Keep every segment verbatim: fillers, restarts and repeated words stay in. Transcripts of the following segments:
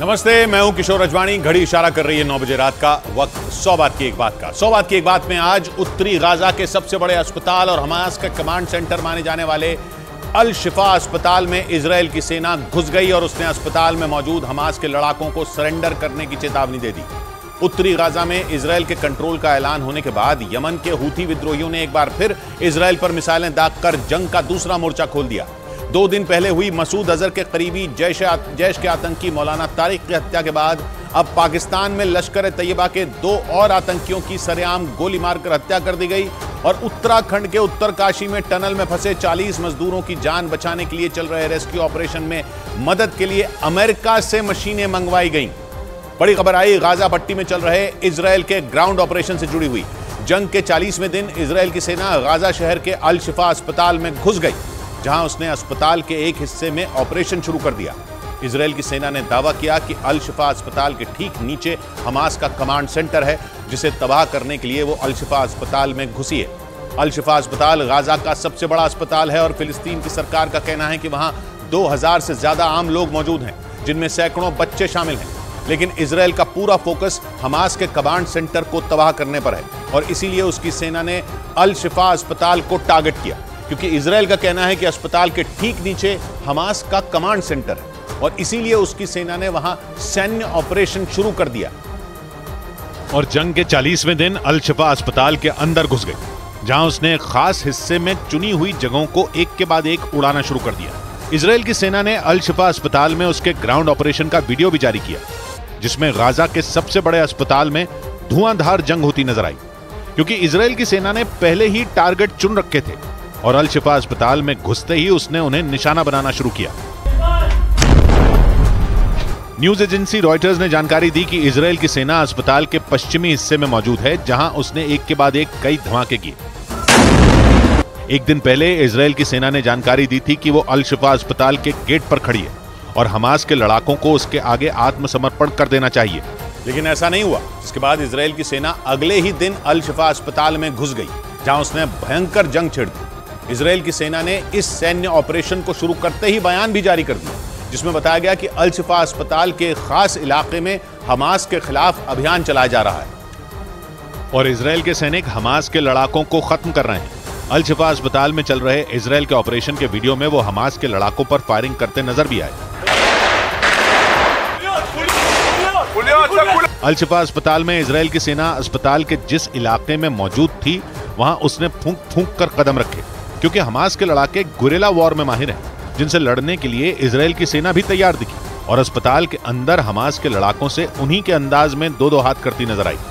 नमस्ते, मैं हूं किशोर रजवानी। घड़ी इशारा कर रही है नौ बजे रात का। वक्त सौ बात की एक बात का। सौ बात की एक बात में आज उत्तरी गाजा के सबसे बड़े अस्पताल और हमास का कमांड सेंटर माने जाने वाले अल शिफा अस्पताल में इजराइल की सेना घुस गई और उसने अस्पताल में मौजूद हमास के लड़ाकों को सरेंडर करने की चेतावनी दे दी। उत्तरी गाजा में इजराइल के कंट्रोल का ऐलान होने के बाद यमन के हूथी विद्रोहियों ने एक बार फिर इजराइल पर मिसाइलें दागकर जंग का दूसरा मोर्चा खोल दिया। दो दिन पहले हुई मसूद अजहर के करीबी जैश जैश के आतंकी मौलाना तारिक की हत्या के बाद अब पाकिस्तान में लश्कर तैयबा के दो और आतंकियों की सरेआम गोली मारकर हत्या कर दी गई और उत्तराखंड के उत्तरकाशी में टनल में फंसे चालीस मजदूरों की जान बचाने के लिए चल रहे रेस्क्यू ऑपरेशन में मदद के लिए अमेरिका से मशीनें मंगवाई गईं। बड़ी खबर आई गाजा पट्टी में चल रहे इजराइल के ग्राउंड ऑपरेशन से जुड़ी हुई। जंग के चालीसवें दिन इजराइल की सेना गाजा शहर के अल शिफा अस्पताल में घुस गई, जहां उसने अस्पताल के एक हिस्से में ऑपरेशन शुरू कर दिया। इजराइल की सेना ने दावा किया कि अल शिफा अस्पताल के ठीक नीचे हमास का कमांड सेंटर है, जिसे तबाह करने के लिए वो अल शिफा अस्पताल में घुसी है। अल शिफा अस्पताल गाजा का सबसे बड़ा अस्पताल है और फिलिस्तीन की सरकार का कहना है कि वहां दो हजार से ज्यादा आम लोग मौजूद हैं, जिनमें सैकड़ों बच्चे शामिल हैं। लेकिन इजराइल का पूरा फोकस हमास के कमांड सेंटर को तबाह करने पर है और इसीलिए उसकी सेना ने अल शिफा अस्पताल को टारगेट किया, क्योंकि इजराइल का कहना है कि अस्पताल के ठीक नीचे हमास का कमांड सेंटर है और इसीलिए उसकी सेना ने वहां सैन्य ऑपरेशन शुरू कर दिया और जंग के चालीसवें दिन अल शिफा अस्पताल के अंदर घुस गई, जहां उसने एक खास हिस्से में चुनी हुई जगहों को एक के बाद एक उड़ाना शुरू कर दिया। इजराइल की सेना ने अल शिफा अस्पताल में उसके ग्राउंड ऑपरेशन का वीडियो भी जारी किया, जिसमें गाजा के सबसे बड़े अस्पताल में धुआंधार जंग होती नजर आई, क्योंकि इजराइल की सेना ने पहले ही टारगेट चुन रखे थे और अल शिफा अस्पताल में घुसते ही उसने उन्हें निशाना बनाना शुरू किया। न्यूज एजेंसी रॉयटर्स ने जानकारी दी कि इजराइल की सेना अस्पताल के पश्चिमी हिस्से में मौजूद है, जहां उसने एक के बाद एक कई धमाके किए। एक दिन पहले इजराइल की सेना ने जानकारी दी थी कि वो अल शिफा अस्पताल के गेट पर खड़ी है और हमास के लड़ाकों को उसके आगे आत्मसमर्पण कर देना चाहिए, लेकिन ऐसा नहीं हुआ। इसके बाद इजराइल की सेना अगले ही दिन अल शिफा अस्पताल में घुस गई, जहां उसने भयंकर जंग छेड़ दी। इजराइल की सेना ने इस सैन्य ऑपरेशन को शुरू करते ही बयान भी जारी कर दिया, जिसमें बताया गया कि अल शिफा अस्पताल के खास इलाके में हमास के खिलाफ अभियान चलाया जा रहा है और इजराइल के सैनिक हमास के लड़ाकों को खत्म कर रहे हैं। अल शिफा अस्पताल में चल रहे इजराइल के ऑपरेशन के वीडियो में वो हमास के लड़ाकों पर फायरिंग करते नजर भी आए। अल शिफा अस्पताल में इजराइल की सेना अस्पताल के जिस इलाके में मौजूद थी, वहां उसने फूंक फूंक कर कदम रखे, क्योंकि हमास के लड़ाके गुरिल्ला वॉर में माहिर हैं, जिनसे लड़ने के लिए इजराइल की सेना भी तैयार दिखी और अस्पताल के अंदर हमास के लड़ाकों से उन्हीं के अंदाज में दो दो हाथ करती नजर आई।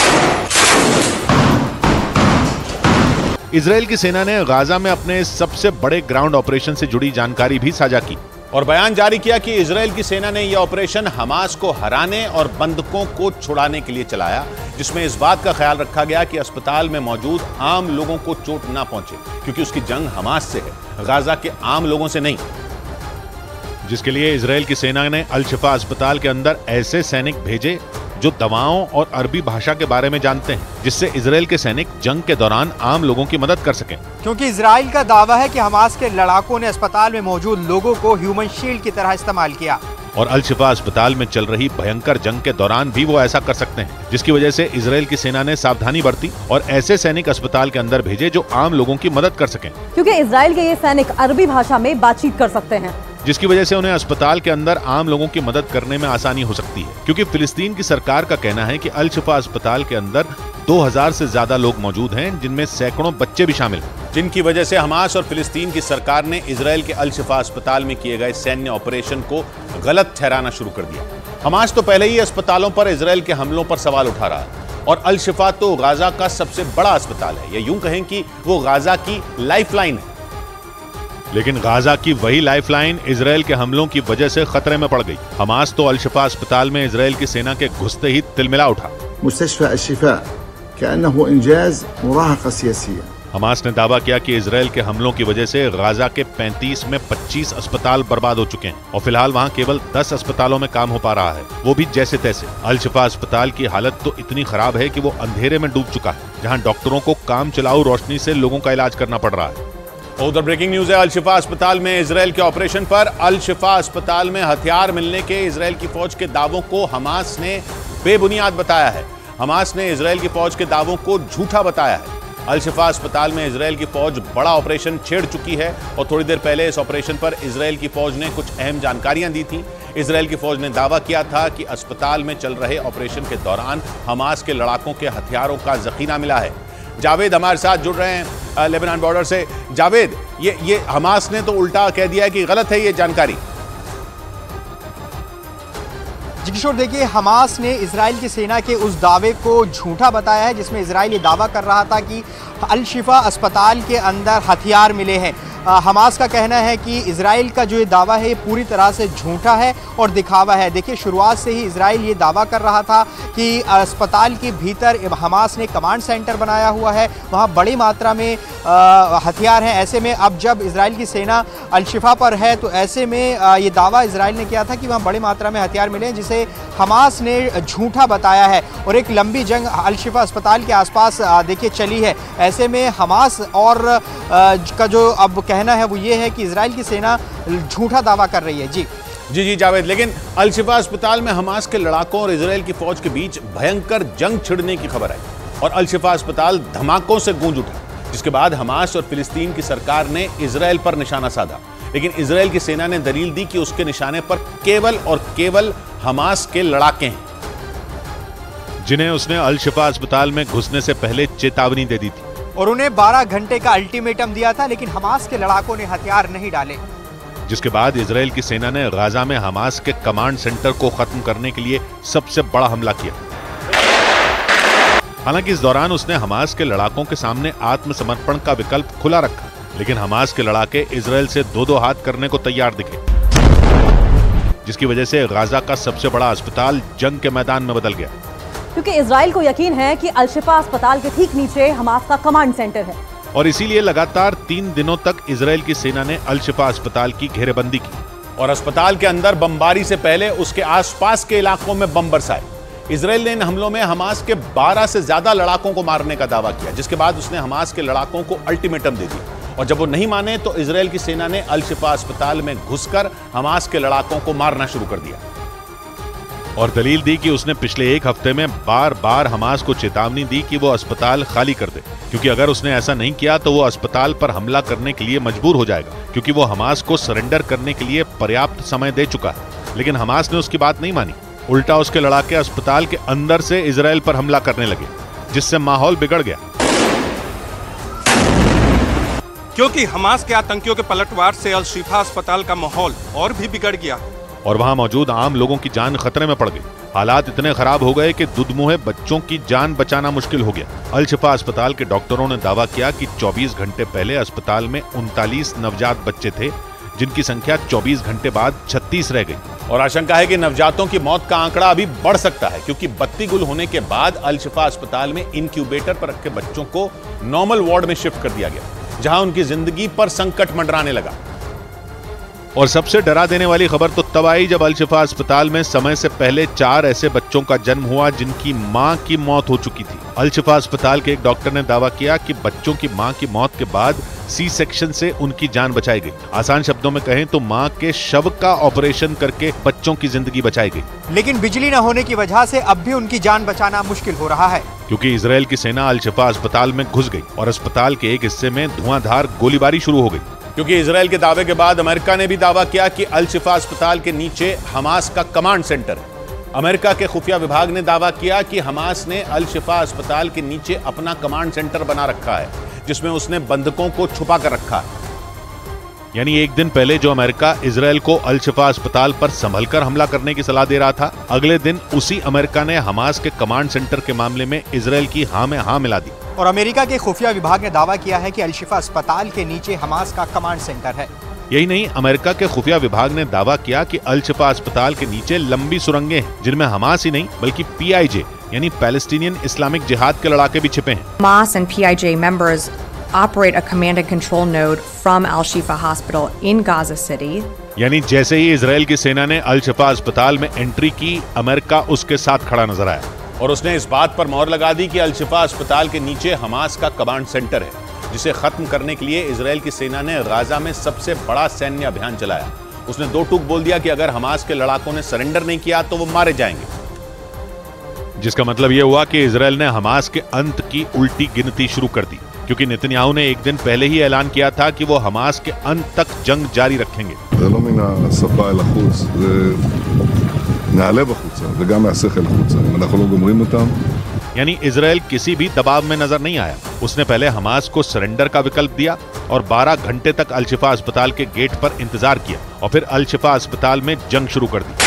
इजराइल की सेना ने गाजा में अपने सबसे बड़े ग्राउंड ऑपरेशन से जुड़ी जानकारी भी साझा की और बयान जारी किया कि इजराइल की सेना ने यह ऑपरेशन हमास को हराने और बंधकों को छुड़ाने के लिए चलाया, जिसमें इस बात का ख्याल रखा गया कि अस्पताल में मौजूद आम लोगों को चोट ना पहुंचे, क्योंकि उसकी जंग हमास से है, गाजा के आम लोगों से नहीं। जिसके लिए इजराइल की सेना ने अल शिफा अस्पताल के अंदर ऐसे सैनिक भेजे जो दवाओं और अरबी भाषा के बारे में जानते हैं, जिससे इजराइल के सैनिक जंग के दौरान आम लोगों की मदद कर सकें। क्योंकि इजराइल का दावा है कि हमास के लड़ाकों ने अस्पताल में मौजूद लोगों को ह्यूमन शील्ड की तरह इस्तेमाल किया और अल शिफा अस्पताल में चल रही भयंकर जंग के दौरान भी वो ऐसा कर सकते हैं, जिसकी वजह से इजराइल की सेना ने सावधानी बरती और ऐसे सैनिक अस्पताल के अंदर भेजे जो आम लोगों की मदद कर सकें, क्योंकि इजराइल के ये सैनिक अरबी भाषा में बातचीत कर सकते हैं, जिसकी वजह से उन्हें अस्पताल के अंदर आम लोगों की मदद करने में आसानी हो सकती है। क्योंकि फिलिस्तीन की सरकार का कहना है कि अल शिफा अस्पताल के अंदर दो हजार से ज्यादा लोग मौजूद हैं, जिनमें सैकड़ों बच्चे भी शामिल हैं, जिनकी वजह से हमास और फिलिस्तीन की सरकार ने इजराइल के अल शिफा अस्पताल में किए गए सैन्य ऑपरेशन को गलत ठहराना शुरू कर दिया। हमास तो पहले ही अस्पतालों पर इजराइल के हमलों पर सवाल उठा रहा है और अल शिफा तो गाजा का सबसे बड़ा अस्पताल है, या यूं कहें कि वो गाजा की लाइफलाइन है। लेकिन गाजा की वही लाइफलाइन इजराइल के हमलों की वजह से खतरे में पड़ गई। हमास तो अल शिफा अस्पताल में इजराइल की सेना के घुसते ही तिलमिला उठा। मुस्तशफा अल शिफा कअन्नहु इंजाज मुराहका सियासिया। हमास ने दावा किया कि इजराइल के हमलों की वजह से गाजा के पैंतीस में पच्चीस अस्पताल बर्बाद हो चुके हैं और फिलहाल वहां केवल दस अस्पतालों में काम हो पा रहा है, वो भी जैसे तैसे। अल शिफा अस्पताल की हालत तो इतनी खराब है कि वो अंधेरे में डूब चुका है, जहां डॉक्टरों को काम चलाऊ रोशनी से लोगों का इलाज करना पड़ रहा है। उधर ब्रेकिंग न्यूज है, अल शिफा अस्पताल में इजराइल के ऑपरेशन पर। अल शिफा अस्पताल में हथियार मिलने के इजराइल की फौज के दावों को हमास ने बेबुनियाद बताया है। हमास ने इजराइल की फौज के दावों को झूठा बताया है। अल शिफा अस्पताल में इजराइल की फौज बड़ा ऑपरेशन छेड़ चुकी है और थोड़ी देर पहले इस ऑपरेशन पर इजराइल की फौज ने कुछ अहम जानकारियां दी थी। इजराइल की फौज ने दावा किया था कि अस्पताल में चल रहे ऑपरेशन के दौरान हमास के लड़ाकों के हथियारों का जखीरा मिला है। जावेद हमारे साथ जुड़ रहे हैं लेबनान बॉर्डर से। जावेद, ये ये हमास ने तो उल्टा कह दिया है कि गलत है ये जानकारी। जी किशोर, देखिए, हमास ने इजराइल की सेना के उस दावे को झूठा बताया है जिसमें इजराइल ये दावा कर रहा था कि अल शिफा अस्पताल के अंदर हथियार मिले हैं। हमास का कहना है कि इजराइल का जो ये दावा है ये पूरी तरह से झूठा है और दिखावा है। देखिए, शुरुआत से ही इजराइल ये दावा कर रहा था कि अस्पताल के भीतर हमास ने कमांड सेंटर बनाया हुआ है, वहाँ बड़ी मात्रा में हथियार हैं। ऐसे में अब जब इजराइल की सेना अल शिफा पर है तो ऐसे में आ, ये दावा इजराइल ने किया था कि वहाँ बड़ी मात्रा में हथियार मिले हैं, जिसे हमास ने झूठा बताया है। और एक लंबी जंग अल शिफा अस्पताल के आसपास देखिए चली है। ऐसे में हमास और आ, का जो अब कहना है वो ये है कि इजराइल की सेना झूठा दावा कर रही है। जी जी जी जावेद, लेकिन अल शिफा अस्पताल में हमास के लड़ाकों और इजराइल की फौज के बीच भयंकर जंग छिड़ने की खबर आई और अल शिफा अस्पताल धमाकों से गूंज उठा, जिसके बाद हमास और फिलिस्तीन की सरकार ने इजराइल पर निशाना साधा। लेकिन इजराइल की सेना ने दलील दी कि उसके निशाने पर केवल और केवल हमास के लड़ाके हैं, जिन्हें उसने अल शिफा अस्पताल में घुसने से पहले चेतावनी दे दी थी और उन्हें बारह घंटे का अल्टीमेटम दिया था, लेकिन हमास के लड़ाकों ने हथियार नहीं डाले। जिसके बाद इजराइल की सेना ने गाजा में हमास के कमांड सेंटर को खत्म करने के लिए सबसे बड़ा हमला किया। हालांकि इस दौरान उसने हमास के लड़ाकों के सामने आत्मसमर्पण का विकल्प खुला रखा, लेकिन हमास के लड़ाके इजराइल से दो दो हाथ करने को तैयार दिखे, जिसकी वजह से गाजा का सबसे बड़ा अस्पताल जंग के मैदान में बदल गया। क्योंकि इजराइल को यकीन है कि अल शिफा अस्पताल के ठीक नीचे हमास का कमांड सेंटर है और इसीलिए लगातार तीन दिनों तक इजराइल की सेना ने अल शिफा अस्पताल की घेरेबंदी की और अस्पताल के अंदर बमबारी से पहले उसके आसपास के इलाकों में बम बरसाए। इजराइल ने इन हमलों में हमास के बारह से ज्यादा लड़ाकों को मारने का दावा किया, जिसके बाद उसने हमास के लड़ाकों को अल्टीमेटम दे दिया और जब वो नहीं माने तो इजराइल की सेना ने अल शिफा अस्पताल में घुसकर हमास के लड़ाकों को मारना शुरू कर दिया और दलील दी कि उसने पिछले एक हफ्ते में बार बार हमास को चेतावनी दी कि वो अस्पताल खाली कर दे, क्योंकि अगर उसने ऐसा नहीं किया तो वो अस्पताल पर हमला करने के लिए मजबूर हो जाएगा, क्योंकि वो हमास को सरेंडर करने के लिए पर्याप्त समय दे चुका है। लेकिन हमास ने उसकी बात नहीं मानी, उल्टा उसके लड़ाके अस्पताल के अंदर से इजराइल पर हमला करने लगे, जिससे माहौल बिगड़ गया। क्योंकि हमास के आतंकियों के पलटवार से अल शिफा अस्पताल का माहौल और भी बिगड़ गया और वहां मौजूद आम लोगों की जान खतरे में पड़ गई। हालात इतने खराब हो गए कि दुधमुहे बच्चों की जान बचाना मुश्किल हो गया। अल शिफा अस्पताल के डॉक्टरों ने दावा किया कि चौबीस घंटे पहले अस्पताल में उनतालीस नवजात बच्चे थे, जिनकी संख्या चौबीस घंटे बाद छत्तीस रह गई और आशंका है कि नवजातों की मौत का आंकड़ा अभी बढ़ सकता है, क्योंकि बत्ती गुल होने के बाद अल शिफा अस्पताल में इंक्यूबेटर पर रखे बच्चों को नॉर्मल वार्ड में शिफ्ट कर दिया गया, जहां उनकी जिंदगी पर संकट मंडराने लगा। और सबसे डरा देने वाली खबर तो तब आई जब अल शिफा अस्पताल में समय से पहले चार ऐसे बच्चों का जन्म हुआ जिनकी मां की मौत हो चुकी थी। अल शिफा अस्पताल के एक डॉक्टर ने दावा किया कि बच्चों की मां की मौत के बाद सी सेक्शन से उनकी जान बचाई गई। आसान शब्दों में कहें तो मां के शव का ऑपरेशन करके बच्चों की जिंदगी बचाई गई। लेकिन बिजली न होने की वजह से अब भी उनकी जान बचाना मुश्किल हो रहा है, क्योंकि इजराइल की सेना अल शिफा अस्पताल में घुस गई और अस्पताल के एक हिस्से में धुआंधार गोलीबारी शुरू हो गई। क्योंकि इजराइल के दावे के बाद अमेरिका ने भी दावा किया कि अल शिफा अस्पताल के नीचे हमास का कमांड सेंटर है। अमेरिका के खुफिया विभाग ने दावा किया कि हमास ने अल शिफा अस्पताल के नीचे अपना कमांड सेंटर बना रखा है, जिसमें उसने बंधकों को छुपा कर रखा है। यानी एक दिन पहले जो अमेरिका इजराइल को अल शिफा अस्पताल पर संभलकर हमला करने की सलाह दे रहा था, अगले दिन उसी अमेरिका ने हमास के कमांड सेंटर के मामले में इजराइल की हां में हां मिला दी। और अमेरिका के खुफिया विभाग ने दावा किया है कि अल शिफा अस्पताल के नीचे हमास का कमांड सेंटर है। यही नहीं, अमेरिका के खुफिया विभाग ने दावा किया कि अल शिफा अस्पताल के नीचे लंबी सुरंगें हैं, जिनमें हमास ही नहीं बल्कि पी आई जे यानी पैलेस्टीनियन इस्लामिक जिहाद के लड़ाके भी छिपे हैं। Hamas and P I J members operate a command and control node from Al Shifa Hospital in Gaza City. यानी जैसे ही इजराइल की सेना ने अल शिफा अस्पताल में एंट्री की, अमेरिका उसके साथ खड़ा नजर आया और उसने इस बात पर मोहर लगा दी कि अल शिफा अस्पताल के नीचे हमास का कमांड सेंटर है। जिसे खत्म करने के लिए इजराइल की सेना ने गाजा में सबसे बड़ा सैन्य अभियान चलाया। उसने दो टूक बोल दिया कि अगर हमास के लड़ाकों ने सरेंडर नहीं किया तो वो मारे जाएंगे, जिसका मतलब यह हुआ कि इजराइल ने हमास के अंत की उल्टी गिनती शुरू कर दी, क्योंकि नेतन्याहू ने एक दिन पहले ही ऐलान किया था कि वो हमास के अंत तक जंग जारी रखेंगे। यानी इजराइल किसी भी दबाव में नजर नहीं आया। उसने पहले हमास को सरेंडर का विकल्प दिया और बारह घंटे तक अल शिफा अस्पताल के गेट पर इंतजार किया और फिर अल शिफा अस्पताल में जंग शुरू कर दी,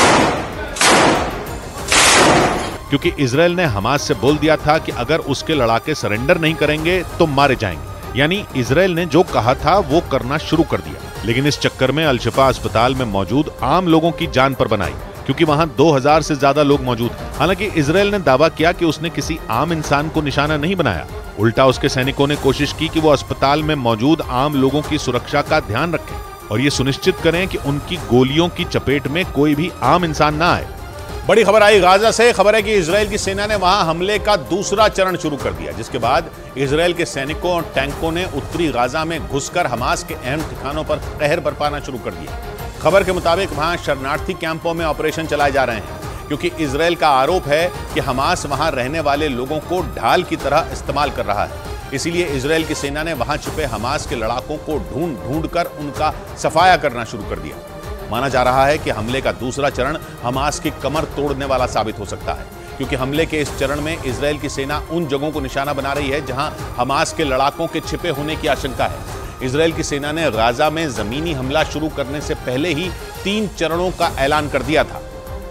क्योंकि इजराइल ने हमास से बोल दिया था कि अगर उसके लड़ाके सरेंडर नहीं करेंगे तो मारे जाएंगे। यानी इजराइल ने जो कहा था वो करना शुरू कर दिया। लेकिन इस चक्कर में अल शिफा अस्पताल में मौजूद आम लोगों की जान पर बनाई, क्योंकि वहां दो हज़ार से ज्यादा लोग मौजूद हैं। हालांकि इजराइल ने दावा किया कि उसने किसी आम इंसान को निशाना नहीं बनाया। उल्टा उसके सैनिकों ने कोशिश की कि वो अस्पताल में मौजूद आम लोगों की सुरक्षा का ध्यान रखें और ये सुनिश्चित करें कि उनकी गोलियों की चपेट में कोई भी आम इंसान ना आए। बड़ी खबर आई गाजा से। खबर है कि इजराइल की सेना ने वहां हमले का दूसरा चरण शुरू कर दिया, जिसके बाद इजराइल के सैनिकों और टैंकों ने उत्तरी गाजा में घुसकर हमास के अहम ठिकानों पर कहर बरपाना शुरू कर दिया। खबर के मुताबिक वहां शरणार्थी कैंपों में ऑपरेशन चलाए जा रहे हैं, क्योंकि इजराइल का आरोप है कि हमास वहां रहने वाले लोगों को ढाल की तरह इस्तेमाल कर रहा है। इसीलिए इजराइल की सेना ने वहां छुपे हमास के लड़ाकों को ढूंढ ढूंढ कर उनका सफाया करना शुरू कर दिया। माना जा रहा है कि हमले का दूसरा चरण हमास की कमर तोड़ने वाला साबित हो सकता है, क्योंकि हमले के इस चरण में इजराइल की सेना उन जगहों को निशाना बना रही है जहां हमास के लड़ाकों के छिपे होने की आशंका है। इजराइल की सेना ने गाजा में जमीनी हमला शुरू करने से पहले ही तीन चरणों का ऐलान कर दिया था।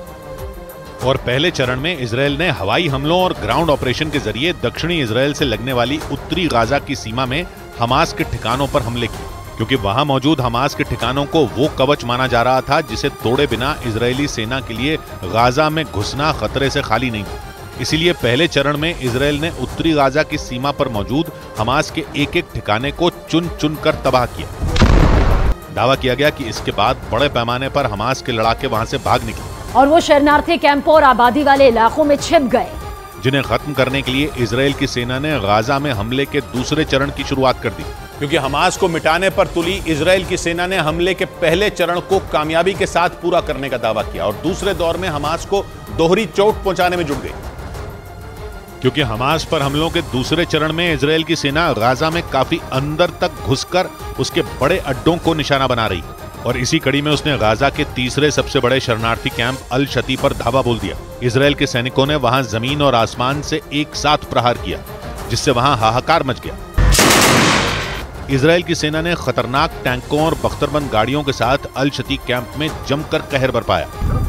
और पहले चरण में इजराइल ने हवाई हमलों और ग्राउंड ऑपरेशन के जरिए दक्षिणी इजराइल से लगने वाली उत्तरी गाजा की सीमा में हमास के ठिकानों पर हमले किए, क्योंकि वहां मौजूद हमास के ठिकानों को वो कवच माना जा रहा था जिसे तोड़े बिना इजरायली सेना के लिए गाजा में घुसना खतरे से खाली नहीं था। इसीलिए पहले चरण में इजराइल ने उत्तरी गाजा की सीमा पर मौजूद हमास के एक एक ठिकाने को चुन चुन कर तबाह किया। दावा किया गया कि इसके बाद बड़े पैमाने पर हमास के लड़ाके वहां से भाग निकले और वो शरणार्थी कैंपों और आबादी वाले इलाकों में छिप गए, जिन्हें खत्म करने के लिए इजराइल की सेना ने गाजा में हमले के दूसरे चरण की शुरुआत कर दी। क्योंकि हमास को मिटाने पर तुली इजराइल की सेना ने हमले के पहले चरण को कामयाबी के साथ पूरा करने का दावा किया और दूसरे दौर में हमास को दोहरी चोट पहुंचाने में जुट गई। क्योंकि हमास पर हमलों के दूसरे चरण में इजराइल की सेना गाजा में काफी अंदर तक घुसकर उसके बड़े अड्डों को निशाना बना रही और इसी कड़ी में उसने गाजा के तीसरे सबसे बड़े शरणार्थी कैंप अल शती पर धावा बोल दिया। इजराइल के सैनिकों ने वहां जमीन और आसमान से एक साथ प्रहार किया, जिससे वहां हाहाकार मच गया। इजराइल की सेना ने खतरनाक टैंकों और बख्तरबंद गाड़ियों के साथ अल शती कैंप में जमकर कहर बरपाया।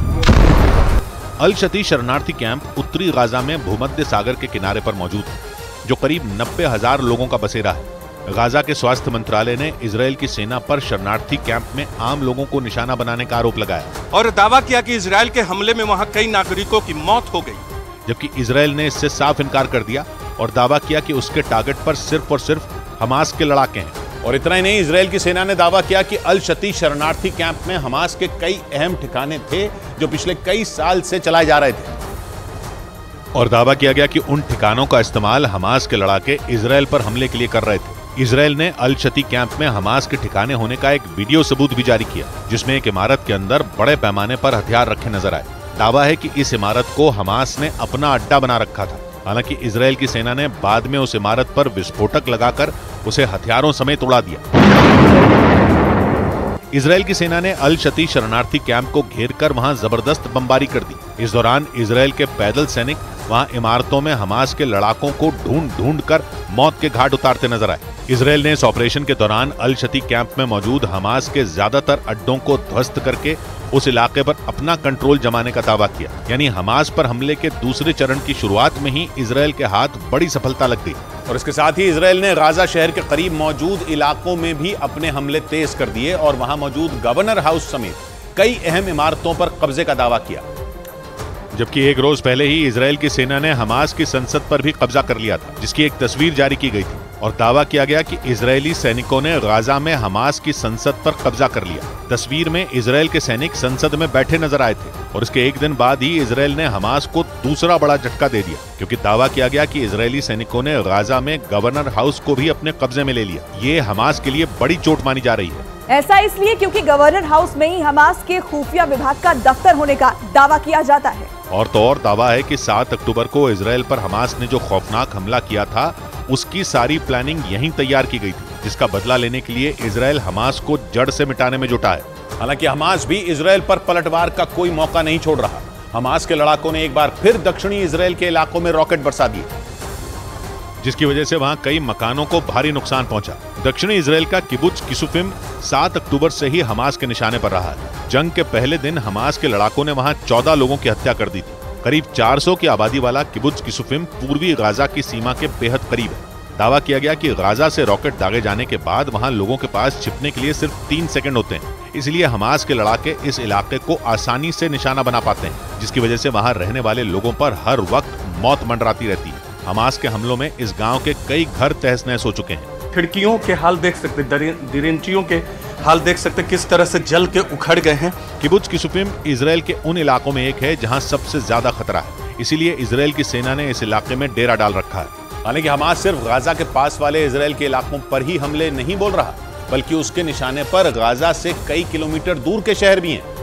अल शती शरणार्थी कैंप उत्तरी गाजा में भूमध्य सागर के किनारे पर मौजूद है, जो करीब नब्बे हजार लोगों का बसेरा है। गाजा के स्वास्थ्य मंत्रालय ने इजराइल की सेना पर शरणार्थी कैंप में आम लोगों को निशाना बनाने का आरोप लगाया और दावा किया कि इजराइल के हमले में वहां कई नागरिकों की मौत हो गई, जबकि इजराइल ने इससे साफ इनकार कर दिया और दावा किया कि उसके टारगेट पर सिर्फ और सिर्फ हमास के लड़ाके हैं। और इतना ही नहीं, इजराइल की सेना ने दावा किया कि अल शती शरणार्थी कैंप में हमास के कई अहम ठिकाने थे जो पिछले कई साल से चलाए जा रहे थे और दावा किया गया कि उन ठिकानों का इस्तेमाल हमास के लड़ाके इजराइल पर हमले के लिए कर रहे थे। इजराइल ने अल शती कैंप में हमास के ठिकाने होने का एक वीडियो सबूत भी जारी किया, जिसमें एक इमारत के अंदर बड़े पैमाने पर हथियार रखे नजर आए। दावा है कि इस इमारत को हमास ने अपना अड्डा बना रखा था। हालांकि इजराइल की सेना ने बाद में उस इमारत पर विस्फोटक लगाकर उसे हथियारों समेत उड़ा दिया। इजराइल की सेना ने अल शती शरणार्थी कैंप को घेरकर वहां जबरदस्त बमबारी कर दी। इस दौरान इजराइल के पैदल सैनिक वहां इमारतों में हमास के लड़ाकों को ढूंढ ढूंढ कर मौत के घाट उतारते नजर आए। इजराइल ने इस ऑपरेशन के दौरान अल शती कैंप में मौजूद हमास के ज्यादातर अड्डों को ध्वस्त करके उस इलाके पर अपना कंट्रोल जमाने का दावा किया। यानी हमास पर हमले के दूसरे चरण की शुरुआत में ही इजराइल के हाथ बड़ी सफलता लग गई। और इसके साथ ही इजराइल ने गाजा शहर के करीब मौजूद इलाकों में भी अपने हमले तेज कर दिए और वहां मौजूद गवर्नर हाउस समेत कई अहम इमारतों पर कब्जे का दावा किया। जबकि एक रोज पहले ही इजराइल की सेना ने हमास की संसद पर भी कब्जा कर लिया था, जिसकी एक तस्वीर जारी की गई थी। और दावा किया गया कि इजरायली सैनिकों ने गाजा में हमास की संसद पर कब्जा कर लिया। तस्वीर में इजरायल के सैनिक संसद में बैठे नजर आए थे और इसके एक दिन बाद ही इजरायल ने हमास को दूसरा बड़ा झटका दे दिया, क्योंकि दावा किया गया कि इजरायली सैनिकों ने गाजा में गवर्नर हाउस को भी अपने कब्जे में ले लिया। ये हमास के लिए बड़ी चोट मानी जा रही है। ऐसा इसलिए क्योंकि गवर्नर हाउस में ही हमास के खुफिया विभाग का दफ्तर होने का दावा किया जाता है। और तो और दावा है कि सात अक्टूबर को इजरायल पर हमास ने जो खौफनाक हमला किया था, उसकी सारी प्लानिंग यहीं तैयार की गई थी, जिसका बदला लेने के लिए इजरायल हमास को जड़ से मिटाने में जुटा है। हालांकि हमास भी इजरायल पर पलटवार का कोई मौका नहीं छोड़ रहा। हमास के लड़ाकों ने एक बार फिर दक्षिणी इजरायल के इलाकों में रॉकेट बरसा दिए, जिसकी वजह से वहां कई मकानों को भारी नुकसान पहुंचा। दक्षिणी इजरायल का किबुत्ज किसुफिम सात अक्टूबर से ही हमास के निशाने पर रहा है। जंग के पहले दिन हमास के लड़ाकों ने वहां चौदह लोगों की हत्या कर दी थी। करीब चार सौ की आबादी वाला किबुत्ज किसुफिम पूर्वी गाजा की सीमा के बेहद करीब है। दावा किया गया कि गाजा से रॉकेट दागे जाने के बाद वहां लोगों के पास छिपने के लिए सिर्फ तीन सेकंड होते हैं, इसलिए हमास के लड़ाके इस इलाके को आसानी से निशाना बना पाते हैं, जिसकी वजह से वहां रहने वाले लोगों पर हर वक्त मौत मंडराती रहती है। हमास के हमलों में इस गांव के कई घर तहस नहस हो चुके हैं। खिड़कियों के हाल देख सकते, दरिंचियों के हाल देख सकते किस तरह से जल के उखड़ गए हैं। किबुत्ज किसुफिम इजरायल के उन इलाकों में एक है जहां सबसे ज्यादा खतरा है, इसीलिए इजरायल की सेना ने इस इलाके में डेरा डाल रखा है। हालांकि हमास सिर्फ गाजा के पास वाले इजरायल के इलाकों पर ही हमले नहीं बोल रहा, बल्कि उसके निशाने पर गाजा से कई किलोमीटर दूर के शहर भी हैं।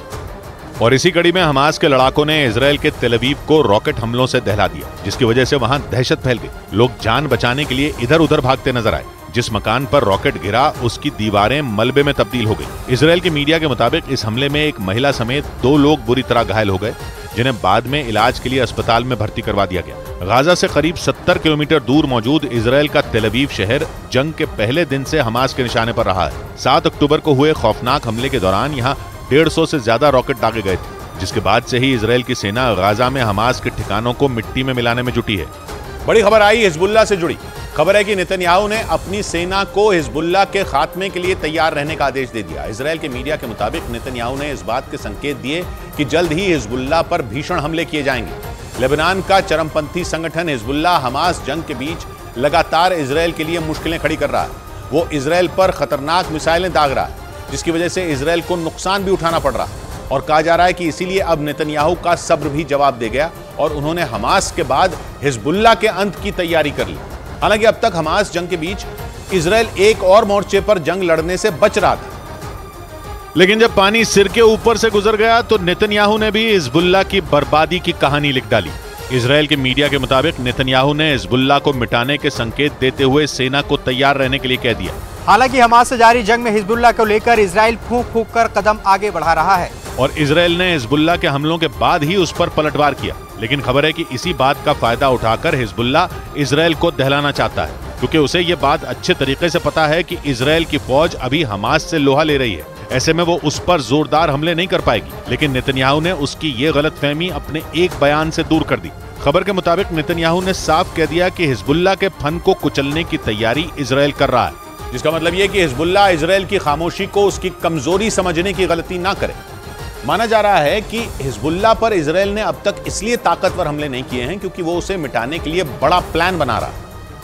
और इसी कड़ी में हमास के लड़ाकों ने इजरायल के तेल अवीव को रॉकेट हमलों से दहला दिया, जिसकी वजह से वहां दहशत फैल गई। लोग जान बचाने के लिए इधर उधर भागते नजर आए। जिस मकान पर रॉकेट गिरा, उसकी दीवारें मलबे में तब्दील हो गई। इजरायल की मीडिया के मुताबिक इस हमले में एक महिला समेत दो लोग बुरी तरह घायल हो गए, जिन्हें बाद में इलाज के लिए अस्पताल में भर्ती करवा दिया गया। गाजा से करीब सत्तर किलोमीटर दूर मौजूद इजरायल का तेल अवीव शहर जंग के पहले दिन से हमास के निशाने पर रहा है। सात अक्टूबर को हुए खौफनाक हमले के दौरान यहाँ डेढ़ सौ से ज्यादा रॉकेट दागे गए थे, जिसके बाद से ही इजरायल की सेना गाजा में हमास के ठिकानों को मिट्टी में मिलाने में जुटी है। बड़ी खबर आई हिजबुल्लाह से जुड़ी। खबर है कि नेतन्याहू ने अपनी सेना को हिजबुल्लाह के खात्मे के लिए तैयार रहने का आदेश दे दिया। इजरायल के मीडिया के मुताबिक नेतन्याहू ने इस बात के संकेत दिए कि जल्द ही हिजबुल्लाह पर भीषण हमले किए जाएंगे। लेबनान का चरमपंथी संगठन हिजबुल्लाह हमास जंग के बीच लगातार इजरायल के लिए मुश्किलें खड़ी कर रहा है। वो इजरायल पर खतरनाक मिसाइलें दाग रहा है, जिसकी वजह से इजरायल को नुकसान भी उठाना पड़ रहा है। और कहा जा रहा है कि इसीलिए अब नेतन्याहू का सब्र भी जवाब दे गया और उन्होंने हमास के बाद हिजबुल्लाह के अंत की तैयारी कर ली। हालांकि अब तक हमास जंग के बीच इजरायल एक और मोर्चे पर जंग लड़ने से बच रहा था, लेकिन जब पानी सिर के ऊपर से गुजर गया तो नेतन्याहू ने भी हिजबुल्लाह की बर्बादी की कहानी लिख डाली। इजरायल के मीडिया के मुताबिक नेतन्याहू ने हिजबुल्लाह को मिटाने के संकेत देते हुए सेना को तैयार रहने के लिए कह दिया। हालांकि हमास से जारी जंग में हिजबुल्लाह को लेकर इजरायल फूंक फूंक कर कदम आगे बढ़ा रहा है और इजरायल ने हिजबुल्लाह के हमलों के बाद ही उस पर पलटवार किया। लेकिन खबर है कि इसी बात का फायदा उठाकर हिजबुल्लाह इजरायल को दहलाना चाहता है, क्योंकि उसे ये बात अच्छे तरीके से पता है कि इजरायल की फौज अभी हमास से लोहा ले रही है। ऐसे में वो उस पर जोरदार हमले नहीं कर पाएगी। लेकिन नेतन्याहू ने उसकी ये गलतफहमी अपने एक बयान से दूर कर दी। खबर के मुताबिक नेतन्याहू ने साफ कह दिया कि हिजबुल्लाह के फन को कुचलने की तैयारी इजरायल कर रहा है, जिसका मतलब यह कि हिजबुल्लाह इजरायल की खामोशी को उसकी कमजोरी समझने की गलती ना करे। माना जा रहा है कि हिजबुल्लाह पर इजरायल ने अब तक इसलिए ताकतवर हमले नहीं किए हैं क्योंकि वो उसे मिटाने के लिए बड़ा प्लान बना रहा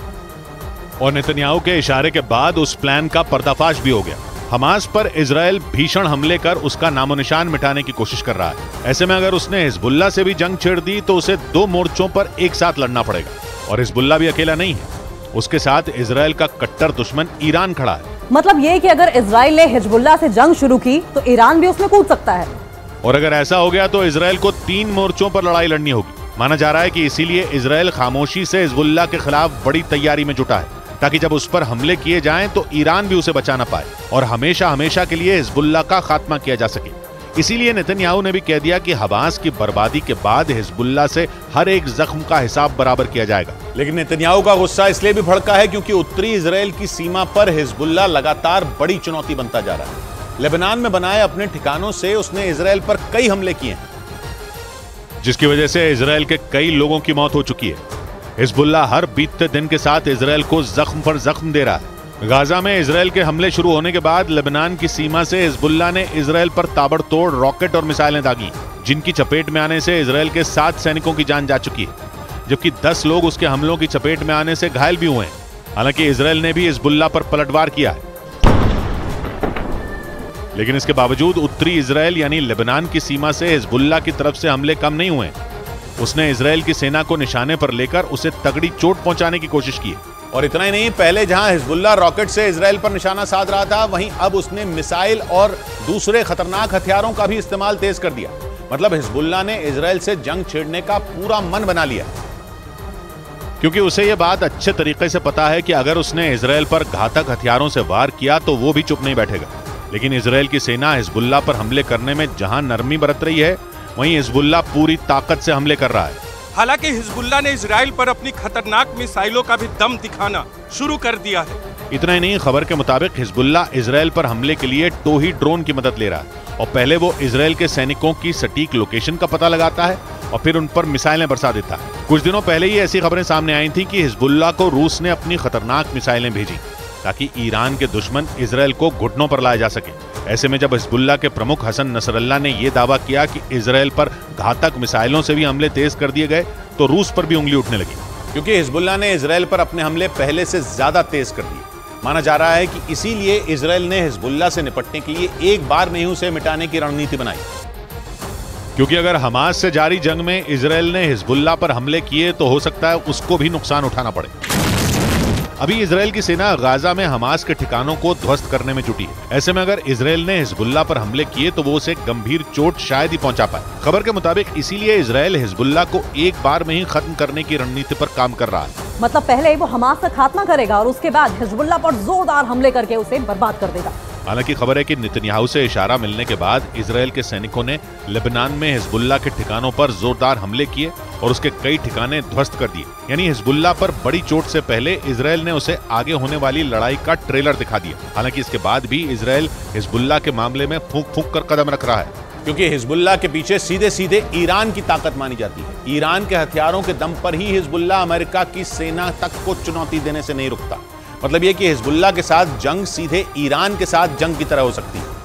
है। और नेतन्याहू के इशारे के बाद उस प्लान का पर्दाफाश भी हो गया। हमास पर इजरायल भीषण हमले कर उसका नामो निशान मिटाने की कोशिश कर रहा है। ऐसे में अगर उसने हिजबुल्लाह से भी जंग छेड़ दी तो उसे दो मोर्चों पर एक साथ लड़ना पड़ेगा। और हिजबुल्लाह भी अकेला नहीं है, उसके साथ इजरायल का कट्टर दुश्मन ईरान खड़ा है। मतलब ये कि अगर इजराइल ने हिजबुल्लाह से जंग शुरू की तो ईरान भी उसमें कूद सकता है। और अगर ऐसा हो गया तो इजरायल को तीन मोर्चों पर लड़ाई लड़नी होगी। माना जा रहा है कि इसीलिए इजरायल खामोशी से हिजबुल्लाह के खिलाफ बड़ी तैयारी में जुटा है, ताकि जब उस पर हमले किए जाएं तो ईरान भी उसे बचा ना पाए और हमेशा हमेशा के लिए हिजबुल्लाह का खात्मा किया जा सके। इसीलिए नेतन्याहू ने भी कह दिया कि हमास की बर्बादी के बाद हिजबुल्लाह से हर एक जख्म का हिसाब बराबर किया जाएगा। लेकिन नेतन्याहू का गुस्सा इसलिए भी भड़का है क्योंकि उत्तरी इजरायल की सीमा पर हिजबुल्लाह लगातार बड़ी चुनौती बनता जा रहा है। लेबनान में बनाए अपने ठिकानों से उसने इजरायल पर कई हमले किए हैं, जिसकी वजह से इजरायल के कई लोगों की मौत हो चुकी है। हिजबुल्लाह हर बीतते दिन के साथ इजरायल को जख्म पर जख्म दे रहा है। गाजा में इजरायल के हमले शुरू होने के बाद लेबनान की सीमा से हिजबुल्लाह ने इजरायल पर ताबड़तोड़ रॉकेट और मिसाइलें दागी, जिनकी चपेट में आने से इजरायल के सात सैनिकों की जान जा चुकी है, जबकि दस लोग उसके हमलों की चपेट में आने से घायल भी हुए हैं। हालांकि इजराइल ने भी हिजबुल्लाह पर पलटवार किया है, लेकिन इसके बावजूद उत्तरी इजराइल यानी लेबनान की सीमा से हिजबुल्लाह की तरफ से हमले कम नहीं हुए। उसने इजराइल की सेना को निशाने पर लेकर उसे तगड़ी चोट पहुंचाने की कोशिश की। और इतना ही नहीं, पहले जहां हिजबुल्लाह रॉकेट से इजराइल पर निशाना साध रहा था, वहीं अब उसने मिसाइल और दूसरे खतरनाक हथियारों का भी इस्तेमाल तेज कर दिया। मतलब हिजबुल्लाह ने इजराइल से जंग छेड़ने का पूरा मन बना लिया, क्योंकि उसे यह बात अच्छे तरीके से पता है कि अगर उसने इजराइल पर घातक हथियारों से वार किया तो वो भी चुप नहीं बैठेगा। लेकिन इजराइल की सेना हिजबुल्लाह पर हमले करने में जहां नरमी बरत रही है, वहीं हिजबुल्लाह पूरी ताकत से हमले कर रहा है। हालांकि हिजबुल्लाह ने इजराइल पर अपनी खतरनाक मिसाइलों का भी दम दिखाना शुरू कर दिया है। इतना ही नहीं, खबर के मुताबिक हिजबुल्लाह इजराइल पर हमले के लिए टोही ड्रोन की मदद ले रहा है और पहले वो इजराइल के सैनिकों की सटीक लोकेशन का पता लगाता है और फिर उन पर मिसाइलें बरसा देता है। कुछ दिनों पहले ही ऐसी खबरें सामने आई थी कि हिजबुल्लाह को रूस ने अपनी खतरनाक मिसाइलें भेजी ताकि ईरान के दुश्मन इजराइल को घुटनों पर लाया जा सके। ऐसे में जब हिजबुल्लाह के प्रमुख हसन नसरल्लाह ने यह दावा किया कि इजराइल पर घातक मिसाइलों से भी हमले तेज कर दिए गए, तो रूस पर भी उंगली उठने लगी, क्योंकि हिजबुल्लाह ने इजराइल पर अपने हमले पहले से ज्यादा तेज कर दिए। माना जा रहा है कि इसीलिए इजराइल ने हिजबुल्लाह से निपटने के लिए एक बार में ही उसे मिटाने की रणनीति बनाई। क्योंकि अगर हमास से जारी जंग में इजराइल ने हिजबुल्लाह पर हमले किए तो हो सकता है उसको भी नुकसान उठाना पड़े। अभी इजराइल की सेना गाजा में हमास के ठिकानों को ध्वस्त करने में जुटी है। ऐसे में अगर इजराइल ने हिजबुल्लाह पर हमले किए तो वो उसे गंभीर चोट शायद ही पहुंचा पाए। खबर के मुताबिक इसीलिए इजराइल हिजबुल्लाह को एक बार में ही खत्म करने की रणनीति पर काम कर रहा है। मतलब पहले वो हमास का खात्मा करेगा और उसके बाद हिजबुल्लाह पर जोरदार हमले करके उसे बर्बाद कर देगा। हालांकि खबर है कि नेतन्याहू से इशारा मिलने के बाद इजराइल के सैनिकों ने लेबनान में हिजबुल्लाह के ठिकानों पर जोरदार हमले किए और उसके कई ठिकाने ध्वस्त कर दिए। यानी हिजबुल्लाह पर बड़ी चोट से पहले इजराइल ने उसे आगे होने वाली लड़ाई का ट्रेलर दिखा दिया। हालांकि इसके बाद भी इजराइल हिजबुल्लाह के मामले में फूंक फूंक कर कदम रख रहा है, क्योंकि हिजबुल्लाह के पीछे सीधे सीधे ईरान की ताकत मानी जाती है। ईरान के हथियारों के दम पर ही हिजबुल्लाह अमेरिका की सेना तक को चुनौती देने से नहीं रुकता। मतलब यह कि हिजबुल्लाह के साथ जंग सीधे ईरान के साथ जंग की तरह हो सकती है।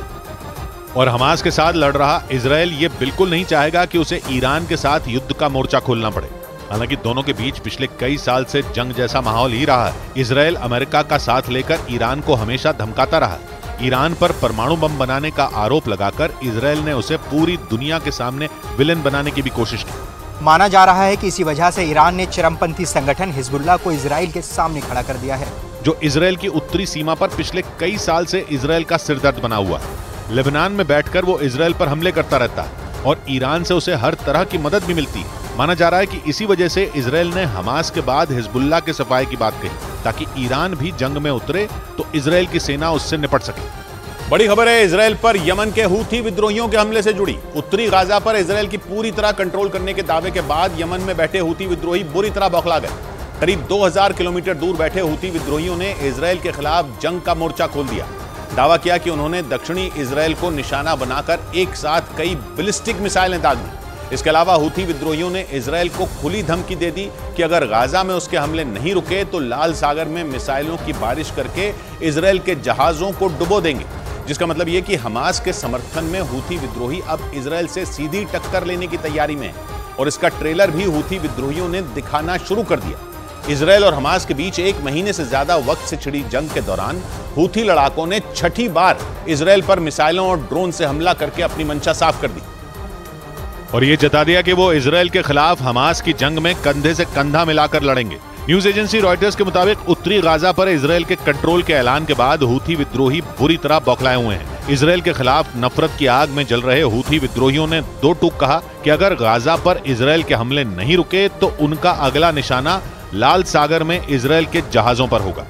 और हमास के साथ लड़ रहा इजराइल ये बिल्कुल नहीं चाहेगा कि उसे ईरान के साथ युद्ध का मोर्चा खोलना पड़े। हालांकि दोनों के बीच पिछले कई साल से जंग जैसा माहौल ही रहा है। इजराइल अमेरिका का साथ लेकर ईरान को हमेशा धमकाता रहा है। ईरान पर परमाणु बम बनाने का आरोप लगाकर इजराइल ने उसे पूरी दुनिया के सामने विलेन बनाने की भी कोशिश की। माना जा रहा है कि इसी वजह से ईरान ने चरमपंथी संगठन हिजबुल्लाह को इजराइल के सामने खड़ा कर दिया है, जो इजराइल की उत्तरी सीमा पर पिछले कई साल से इजराइल का सिरदर्द बना हुआ है। लेबनान में बैठकर वो इजराइल पर हमले करता रहता है और ईरान से उसे हर तरह की मदद भी मिलती है। माना जा रहा है कि इसी वजह से इजराइल ने हमास के बाद हिजबुल्लाह के सफाए की बात कही, ताकि ईरान भी जंग में उतरे तो इजराइल की सेना उससे निपट सके। बड़ी खबर है इजराइल पर यमन के हूथी विद्रोहियों के हमले से जुड़ी। उत्तरी गाजा पर इजराइल की पूरी तरह कंट्रोल करने के दावे के बाद यमन में बैठे हूथी विद्रोही बुरी तरह बौखला गए। करीब दो हज़ार किलोमीटर दूर बैठे हूथी विद्रोहियों ने इजराइल के खिलाफ जंग का मोर्चा खोल दिया। दावा किया कि उन्होंने दक्षिणी इजराइल को निशाना बनाकर एक साथ कई बैलिस्टिक मिसाइलें दाग दी। इसके अलावा हूथी विद्रोहियों ने इजराइल को खुली धमकी दे दी कि अगर गाजा में उसके हमले नहीं रुके तो लाल सागर में मिसाइलों की बारिश करके इजराइल के जहाजों को डुबो देंगे। जिसका मतलब यह कि हमास के समर्थन में हूथी विद्रोही अब इजराइल से सीधी टक्कर लेने की तैयारी में है और इसका ट्रेलर भी हूथी विद्रोहियों ने दिखाना शुरू कर दिया। इजराइल और हमास के बीच एक महीने से ज्यादा वक्त से छिड़ी जंग के दौरान हूथी लड़ाकों ने छठी बार इजराइल पर मिसाइलों और ड्रोन से हमला करके अपनी मंशा साफ कर दी और ये जता दिया कि वो इजराइल के खिलाफ हमास की जंग में कंधे से कंधा मिलाकर लड़ेंगे। न्यूज एजेंसी रॉयटर्स के मुताबिक उत्तरी गाजा पर इजराइल के कंट्रोल के ऐलान के बाद हूथी विद्रोही बुरी तरह बौखलाए हुए हैं। इजराइल के खिलाफ नफरत की आग में जल रहे हूथी विद्रोहियों ने दो टूक कहा कि अगर गाजा पर इजराइल के हमले नहीं रुके तो उनका अगला निशाना लाल सागर में इजराइल के जहाजों पर होगा।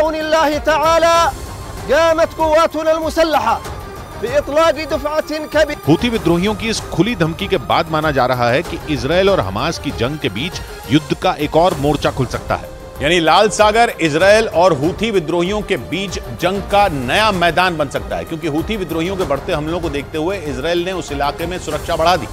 हूथी विद्रोहियों की इस खुली धमकी के बाद माना जा रहा है कि इजराइल और हमास की जंग के बीच युद्ध का एक और मोर्चा खुल सकता है। यानी लाल सागर इजराइल और हूथी विद्रोहियों के बीच जंग का नया मैदान बन सकता है, क्योंकि हूथी विद्रोहियों के बढ़ते हमलों को देखते हुए इजराइल ने उस इलाके में सुरक्षा बढ़ा दी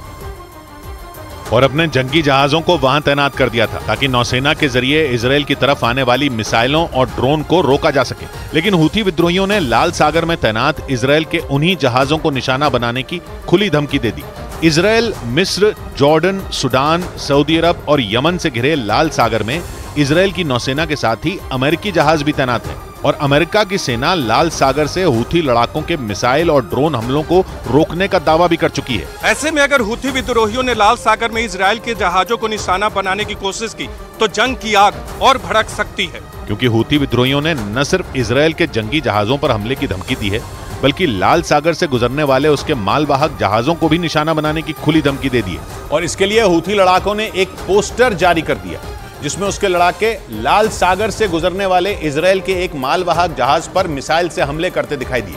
और अपने जंगी जहाजों को वहां तैनात कर दिया था ताकि नौसेना के जरिए इजराइल की तरफ आने वाली मिसाइलों और ड्रोन को रोका जा सके। लेकिन हूथी विद्रोहियों ने लाल सागर में तैनात इजराइल के उन्हीं जहाजों को निशाना बनाने की खुली धमकी दे दी। इजराइल, मिस्र, जॉर्डन, सूडान, सऊदी अरब और यमन से घिरे लाल सागर में इसराइल की नौसेना के साथ ही अमेरिकी जहाज भी तैनात हैं और अमेरिका की सेना लाल सागर से हूथी लड़ाकों के मिसाइल और ड्रोन हमलों को रोकने का दावा भी कर चुकी है। ऐसे में अगर हूथी विद्रोहियों ने लाल सागर में इसराइल के जहाजों को निशाना बनाने की कोशिश की तो जंग की आग और भड़क सकती है, क्योंकि हूथी विद्रोहियों ने न सिर्फ इसराइल के जंगी जहाजों पर हमले की धमकी दी है, बल्कि लाल सागर से गुजरने वाले उसके मालवाहक जहाजों को भी निशाना बनाने की खुली धमकी दे दी है। और इसके लिए हूथी लड़ाकों ने एक पोस्टर जारी कर दिया जिसमें उसके लड़ाके लाल सागर से गुजरने वाले इसराइल के एक मालवाहक जहाज पर मिसाइल से हमले करते दिखाई दिए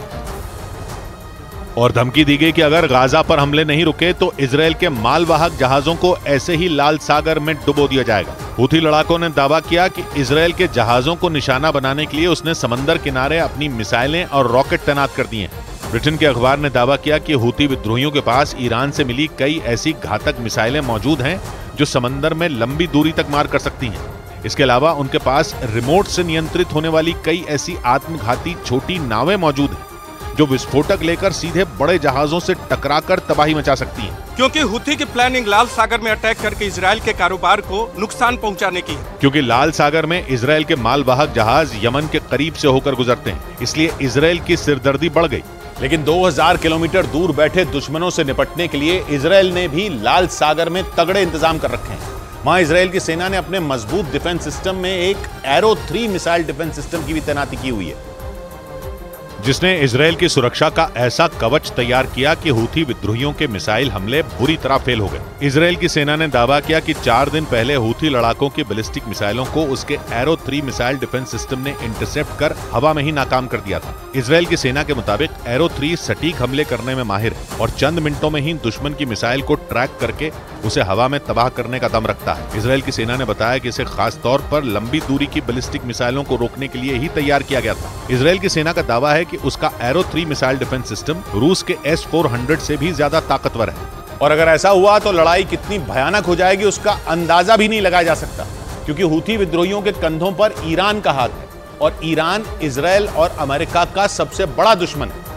और धमकी दी गई कि अगर गाजा पर हमले नहीं रुके तो इसराइल के मालवाहक जहाजों को ऐसे ही लाल सागर में डुबो दिया जाएगा। हूथी लड़ाकों ने दावा किया कि इसराइल के जहाजों को निशाना बनाने के लिए उसने समंदर किनारे अपनी मिसाइलें और रॉकेट तैनात कर दिए हैं। ब्रिटेन के अखबार ने दावा किया कि हूथी विद्रोहियों के पास ईरान से मिली कई ऐसी घातक मिसाइलें मौजूद हैं जो समंदर में लंबी दूरी तक मार कर सकती हैं। इसके अलावा उनके पास रिमोट से नियंत्रित होने वाली कई ऐसी आत्मघाती छोटी नावें मौजूद हैं जो विस्फोटक लेकर सीधे बड़े जहाजों से टकराकर तबाही मचा सकती हैं। क्योंकि हूथी की प्लानिंग लाल सागर में अटैक करके इसराइल के कारोबार को नुकसान पहुंचाने की है। क्योंकि लाल सागर में इसराइल के मालवाहक जहाज यमन के करीब से होकर गुजरते हैं, इसलिए इसराइल की सिरदर्दी बढ़ गई। लेकिन दो हज़ार किलोमीटर दूर बैठे दुश्मनों से निपटने के लिए इसराइल ने भी लाल सागर में तगड़े इंतजाम कर रखे हैं। वहां इसराइल की सेना ने अपने मजबूत डिफेंस सिस्टम में एक arrow three missile defence system की भी तैनाती की हुई है, जिसने इसराइल की सुरक्षा का ऐसा कवच तैयार किया कि हूथी विद्रोहियों के मिसाइल हमले बुरी तरह फेल हो गए। इसराइल की सेना ने दावा किया कि चार दिन पहले हूथी लड़ाकों की बैलिस्टिक मिसाइलों को उसके arrow three missile defence system ने इंटरसेप्ट कर हवा में ही नाकाम कर दिया था। इसराइल की सेना के मुताबिक एरो थ्री सटीक हमले करने में माहिर है और चंद मिनटों में ही दुश्मन की मिसाइल को ट्रैक करके उसे हवा में तबाह करने का दम रखता है। इसराइल की सेना ने बताया कि इसे खास तौर पर लंबी दूरी की बैलिस्टिक मिसाइलों को रोकने के लिए ही तैयार किया गया था। इसराइल की सेना का दावा है कि उसका arrow three missile defence system रूस के एस फोर हंड्रेड से भी ज्यादा ताकतवर है और अगर ऐसा हुआ तो लड़ाई कितनी भयानक हो जाएगी उसका अंदाजा भी नहीं लगाया जा सकता, क्योंकि हूथी विद्रोहियों के कंधों पर ईरान का हाथ है और ईरान इसराइल और अमेरिका का सबसे बड़ा दुश्मन है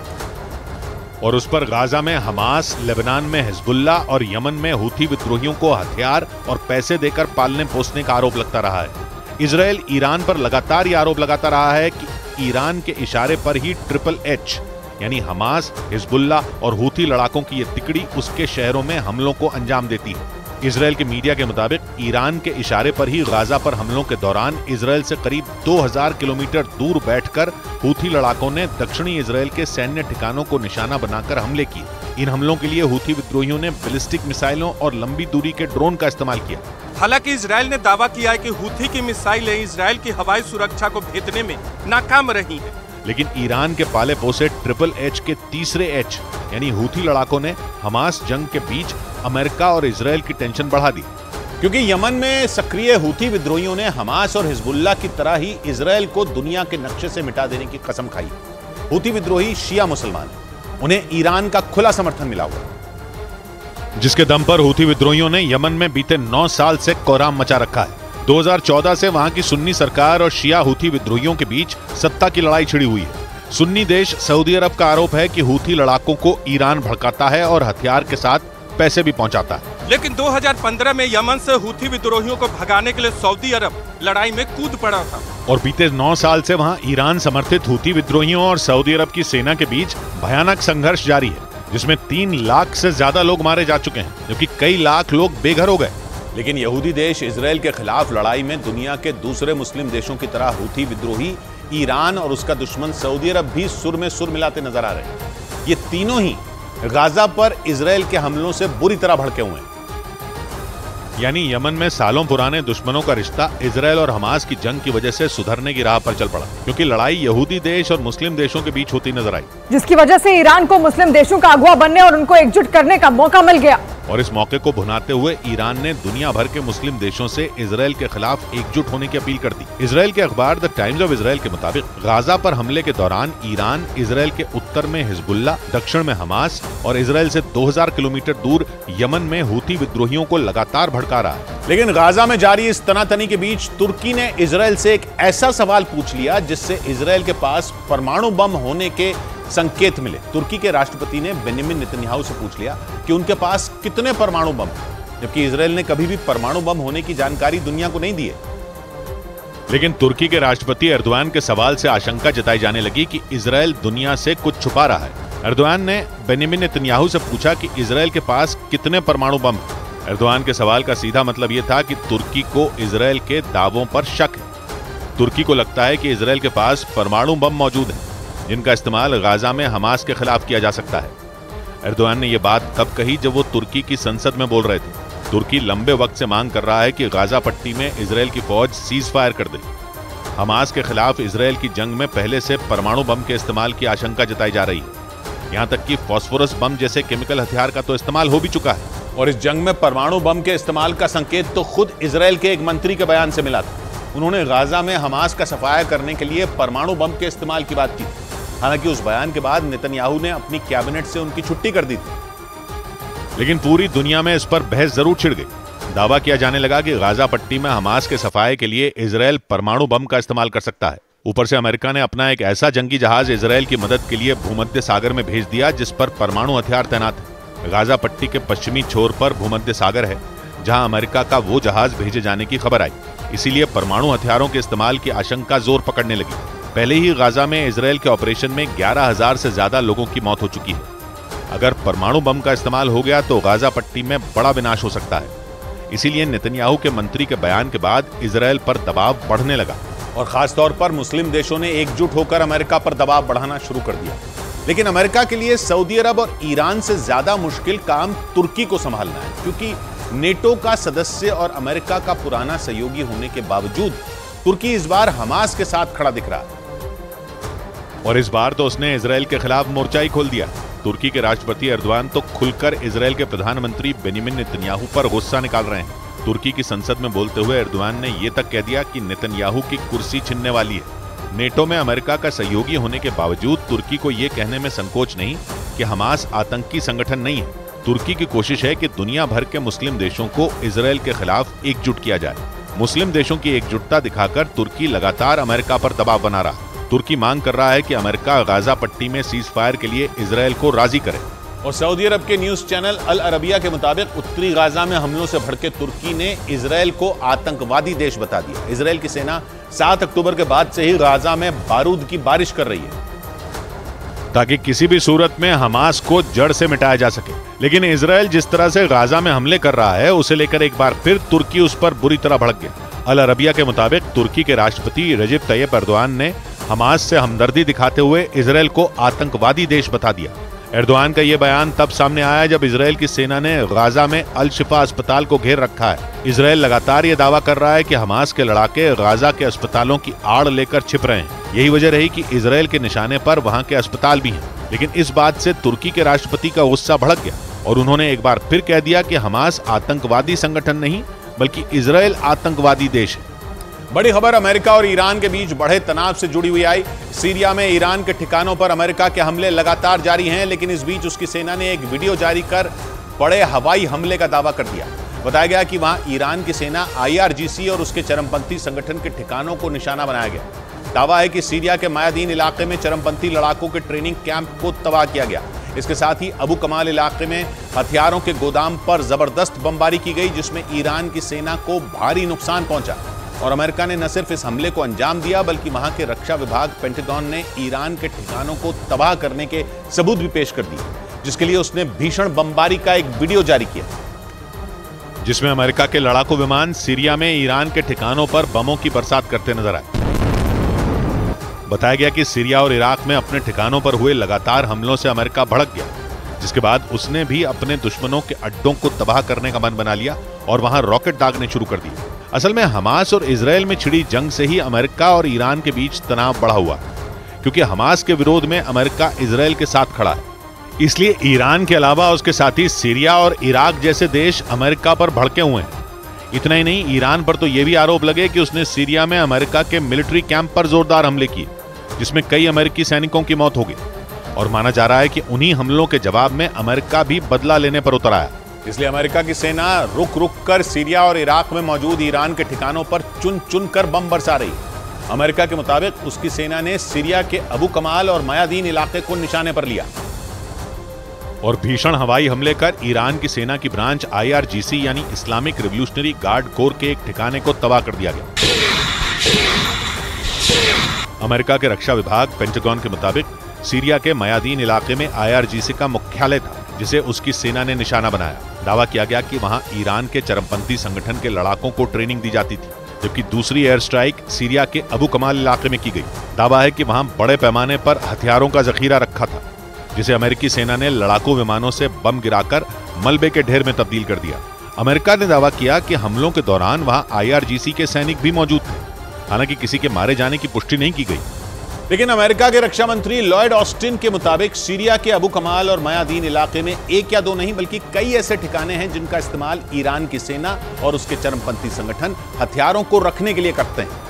और उस पर गाजा में हमास, लेबनान में हिजबुल्ला और यमन में हूथी विद्रोहियों को हथियार और पैसे देकर पालने पोसने का आरोप लगता रहा है। इसराइल ईरान पर लगातार ये आरोप लगाता रहा है कि ईरान के इशारे पर ही ट्रिपल एच यानी हमास, हिजबुल्ला और हूथी लड़ाकों की ये तिकड़ी उसके शहरों में हमलों को अंजाम देती है। इसराइल के मीडिया के मुताबिक ईरान के इशारे पर ही गाजा पर हमलों के दौरान इसराइल से करीब दो हज़ार किलोमीटर दूर बैठकर हूथी लड़ाकों ने दक्षिणी इसराइल के सैन्य ठिकानों को निशाना बनाकर हमले किए। इन हमलों के लिए हूथी विद्रोहियों ने बैलिस्टिक मिसाइलों और लंबी दूरी के ड्रोन का इस्तेमाल किया। हालांकि इसराइल ने दावा किया है कि हूथी की मिसाइलें इसराइल की हवाई सुरक्षा को भेदने में नाकाम रही हैं। लेकिन ईरान के पाले पोसे ट्रिपल एच के तीसरे एच यानी हूथी लड़ाकों ने हमास जंग के बीच अमेरिका और इसराइल की टेंशन बढ़ा दी, क्योंकि यमन में सक्रिय हूथी विद्रोहियों ने हमास और हिजबुल्ला की तरह ही इसराइल को दुनिया के नक्शे से मिटा देने की कसम खाई। हूथी विद्रोही शिया मुसलमान हैं, उन्हें ईरान का खुला समर्थन मिला हुआ, जिसके दम पर हूथी विद्रोहियों ने यमन में बीते नौ साल से कोहराम मचा रखा है। दो हज़ार चौदह से वहां की सुन्नी सरकार और शिया हूथी विद्रोहियों के बीच सत्ता की लड़ाई छिड़ी हुई है। सुन्नी देश सऊदी अरब का आरोप है कि हूथी लड़ाकों को ईरान भड़काता है और हथियार के साथ पैसे भी पहुंचाता है। लेकिन दो हज़ार पंद्रह में यमन से हूथी विद्रोहियों को भगाने के लिए सऊदी अरब लड़ाई में कूद पड़ा था और बीते नौ साल से वहां ईरान समर्थित हूथी विद्रोहियों और सऊदी अरब की सेना के बीच भयानक संघर्ष जारी है, जिसमें तीन लाख से ज्यादा लोग मारे जा चुके हैं, जबकि कई लाख लोग बेघर हो गए। लेकिन यहूदी देश इसराइल के खिलाफ लड़ाई में दुनिया के दूसरे मुस्लिम देशों की तरह हूथी विद्रोही ईरान और उसका दुश्मन सऊदी अरब भी सुर में सुर मिलाते नजर आ रहे हैं। ये तीनों ही गाजा पर इसराइल के हमलों से बुरी तरह भड़के हुए हैं। यानी यमन में सालों पुराने दुश्मनों का रिश्ता इसराइल और हमास की जंग की वजह से सुधरने की राह पर चल पड़ा, क्योंकि लड़ाई यहूदी देश और मुस्लिम देशों के बीच होती नजर आई, जिसकी वजह से ईरान को मुस्लिम देशों का अगुवा बनने और उनको एकजुट करने का मौका मिल गया। और इस मौके को भुनाते हुए ईरान ने दुनिया भर के मुस्लिम देशों से इसराइल के खिलाफ एकजुट होने की अपील कर दी। इसराइल के अखबार द टाइम्स ऑफ इसराइल के मुताबिक गाजा पर हमले के दौरान ईरान इसराइल के उत्तर में हिजबुल्ला, दक्षिण में हमास और इसराइल से दो हज़ार किलोमीटर दूर यमन में हूथी विद्रोहियों को लगातार भड़का रहा है। लेकिन गाजा में जारी इस तनातनी के बीच तुर्की ने इसराइल से एक ऐसा सवाल पूछ लिया जिससे इसराइल के पास परमाणु बम होने के संकेत मिले। तुर्की के राष्ट्रपति ने बेंजामिन नेतन्याहू से पूछ लिया कि उनके पास कितने परमाणु बम हैं, जबकि इसराइल ने कभी भी परमाणु बम होने की जानकारी दुनिया को नहीं दी है। लेकिन तुर्की के राष्ट्रपति एर्दोआन के सवाल से आशंका जताई जाने लगी कि इजरायल दुनिया से कुछ छुपा रहा है। एर्दोआन ने बेंजामिन नेतन्याहू से पूछा कि इजरायल के पास कितने परमाणु बम हैं। एर्दोआन के सवाल का सीधा मतलब यह था कि तुर्की को इजरायल के दावों पर शक है। तुर्की को लगता है कि इजरायल के पास परमाणु बम मौजूद हैं, जिनका इस्तेमाल गाजा में हमास के खिलाफ किया जा सकता है। एर्दोआन ने यह बात तब कही जब वो तुर्की की संसद में बोल रहे थे। तुर्की लंबे वक्त से मांग कर रहा है कि गाजा पट्टी में इजरायल की फौज सीज फायर कर दे। हमास के खिलाफ इजरायल की जंग में पहले से परमाणु बम के इस्तेमाल की आशंका जताई जा रही है। यहां तक कि फास्फोरस बम जैसे केमिकल हथियार का तो इस्तेमाल हो भी चुका है। और इस जंग में परमाणु बम के इस्तेमाल का संकेत तो खुद इजरायल के एक मंत्री के बयान से मिला था। उन्होंने गाजा में हमास का सफाया करने के लिए परमाणु बम के इस्तेमाल की बात की थी। हालांकि उस बयान के बाद नेतन्याहू ने अपनी कैबिनेट से उनकी छुट्टी कर दी थी। लेकिन पूरी दुनिया में इस पर बहस जरूर छिड़ गई। दावा किया जाने लगा कि गाजा पट्टी में हमास के सफाये के लिए इजरायल परमाणु बम का इस्तेमाल कर सकता है। ऊपर से अमेरिका ने अपना एक ऐसा जंगी जहाज इजरायल की मदद के लिए भूमध्य सागर में भेज दिया जिस पर परमाणु हथियार तैनात है। गाजा पट्टी के पश्चिमी छोर पर भूमध्य सागर है, जहां अमेरिका का वो जहाज भेजे जाने की खबर आई। इसीलिए परमाणु हथियारों के इस्तेमाल की आशंका जोर पकड़ने लगी। पहले ही गाजा में इजरायल के ऑपरेशन में ग्यारह हजार से ज्यादा लोगों की मौत हो चुकी है। अगर परमाणु बम का इस्तेमाल हो गया तो गाजा पट्टी में बड़ा विनाश हो सकता है। इसीलिए नेतन्याहू के मंत्री के बयान के बाद इजरायल पर दबाव बढ़ने लगा और खासतौर पर मुस्लिम देशों ने एकजुट होकर अमेरिका पर दबाव बढ़ाना शुरू कर दिया। लेकिन अमेरिका के लिए सऊदी अरब और ईरान से ज्यादा मुश्किल काम तुर्की को संभालना है, क्योंकि नेटो का सदस्य और अमेरिका का पुराना सहयोगी होने के बावजूद तुर्की इस बार हमास के साथ खड़ा दिख रहा है। और इस बार तो उसने इजरायल के खिलाफ मोर्चा ही खोल दिया। तुर्की के राष्ट्रपति एर्दोआन तो खुलकर इजरायल के प्रधानमंत्री बेंजामिन नेतन्याहू पर गुस्सा निकाल रहे हैं। तुर्की की संसद में बोलते हुए एर्दोआन ने यह तक कह दिया कि नेतन्याहू की कुर्सी छिनने वाली है। नेटो में अमेरिका का सहयोगी होने के बावजूद तुर्की को यह कहने में संकोच नहीं कि हमास आतंकी संगठन नहीं है। तुर्की की कोशिश है कि दुनिया भर के मुस्लिम देशों को इजरायल के खिलाफ एकजुट किया जाए। मुस्लिम देशों की एकजुटता दिखाकर तुर्की लगातार अमेरिका पर दबाव बना रहा है। तुर्की मांग कर रहा है कि अमेरिका गाजा पट्टी में सीज फायर के लिए इजरायल को राजी करे। और सऊदी अरब के न्यूज चैनल अल अरबिया के मुताबिक उत्तरी गाजा में हमलों से भड़के तुर्की ने इजरायल को आतंकवादी देश बता दिया। इजरायल की सेना सात अक्टूबर के बाद से ही गाजा में बारूद की बारिश कर रही है ताकि किसी भी सूरत में हमास को जड़ से मिटाया जा सके। लेकिन इजरायल जिस तरह से गाजा में हमले कर रहा है, उसे लेकर एक बार फिर तुर्की उस पर बुरी तरह भड़क गया। अल अरबिया के मुताबिक तुर्की के राष्ट्रपति रजब तैयब एर्दोआन ने हमास से हमदर्दी दिखाते हुए इजरायल को आतंकवादी देश बता दिया। एर्दोआन का यह बयान तब सामने आया जब इजरायल की सेना ने गाजा में अल शिफा अस्पताल को घेर रखा है। इजरायल लगातार यह दावा कर रहा है कि हमास के लड़ाके गाजा के अस्पतालों की आड़ लेकर छिप रहे हैं। यही वजह रही कि इजरायल के निशाने पर वहां के अस्पताल भी हैं। लेकिन इस बात से तुर्की के राष्ट्रपति का गुस्सा भड़क गया और उन्होंने एक बार फिर कह दिया कि हमास आतंकवादी संगठन नहीं बल्कि इजरायल आतंकवादी देश है। बड़ी खबर अमेरिका और ईरान के बीच बढ़े तनाव से जुड़ी हुई आई। सीरिया में ईरान के ठिकानों पर अमेरिका के हमले लगातार जारी हैं, लेकिन इस बीच उसकी सेना ने एक वीडियो जारी कर बड़े हवाई हमले का दावा कर दिया। बताया गया कि वहां ईरान की सेना आई आर जी सी और उसके चरमपंथी संगठन के ठिकानों को निशाना बनाया गया। दावा है कि सीरिया के मायादीन इलाके में चरमपंथी लड़ाकों के ट्रेनिंग कैंप को तबाह किया गया। इसके साथ ही अबू कमाल इलाके में हथियारों के गोदाम पर जबरदस्त बमबारी की गई, जिसमें ईरान की सेना को भारी नुकसान पहुंचा। और अमेरिका ने न सिर्फ इस हमले को अंजाम दिया, बल्कि वहां के रक्षा विभाग पेंटागन ने ईरान के ठिकानों को तबाह करने के सबूत भी पेश कर दिए, जिसके लिए उसने भीषण बमबारी का एक वीडियो जारी किया, जिसमें अमेरिका के लड़ाकू विमान सीरिया में ईरान के ठिकानों पर बमों की बरसात करते नजर आए। बताया गया कि सीरिया और इराक में अपने ठिकानों पर हुए लगातार हमलों से अमेरिका भड़क गया, जिसके बाद उसने भी अपने दुश्मनों के अड्डों को तबाह करने का मन बना लिया और वहां रॉकेट दागने शुरू कर दिए। असल में हमास और इजरायल में छिड़ी जंग से ही अमेरिका और ईरान के बीच तनाव बढ़ा हुआ, क्योंकि हमास के विरोध में अमेरिका इजरायल के साथ खड़ा है। इसलिए ईरान के अलावा उसके साथी सीरिया और इराक जैसे देश अमेरिका पर भड़के हुए हैं। इतना ही नहीं, ईरान पर तो यह भी आरोप लगे कि उसने सीरिया में अमेरिका के मिलिट्री कैंप पर जोरदार हमले किए, जिसमें कई अमेरिकी सैनिकों की मौत हो गई। और माना जा रहा है कि उन्हीं हमलों के जवाब में अमेरिका भी बदला लेने पर उतर आया। इसलिए अमेरिका की सेना रुक रुक कर सीरिया और इराक में मौजूद ईरान के ठिकानों पर चुन चुन कर बम बरसा रही है। अमेरिका के मुताबिक उसकी सेना ने सीरिया के अबू कमाल और मायादीन इलाके को निशाने पर लिया और भीषण हवाई हमले कर ईरान की सेना की branch I R G C यानी इस्लामिक रिवॉल्यूशनरी गार्ड कोर के एक ठिकाने को तबाह कर दिया गया। अमेरिका के रक्षा विभाग पेंटागन के मुताबिक सीरिया के मयादीन इलाके में आई आर जी सी का मुख्यालय था, जिसे उसकी सेना ने निशाना बनाया। दावा किया गया कि वहां ईरान के चरमपंथी संगठन के लड़ाकों को ट्रेनिंग दी जाती थी, जबकि दूसरी एयर स्ट्राइक सीरिया के अबू कमाल इलाके में की गई। दावा है कि वहां बड़े पैमाने पर हथियारों का जखीरा रखा था, जिसे अमेरिकी सेना ने लड़ाकू विमानों से बम गिराकर मलबे के ढेर में तब्दील कर दिया। अमेरिका ने दावा किया कि हमलों के दौरान वहां आई आर जी सी के सैनिक भी मौजूद थे। हालांकि किसी के मारे जाने की पुष्टि नहीं की गई। लेकिन अमेरिका के रक्षा मंत्री लॉयड ऑस्टिन के मुताबिक सीरिया के अबू कमाल और मयादीन इलाके में एक या दो नहीं बल्कि कई ऐसे ठिकाने हैं जिनका इस्तेमाल ईरान की सेना और उसके चरमपंथी संगठन हथियारों को रखने के लिए करते हैं,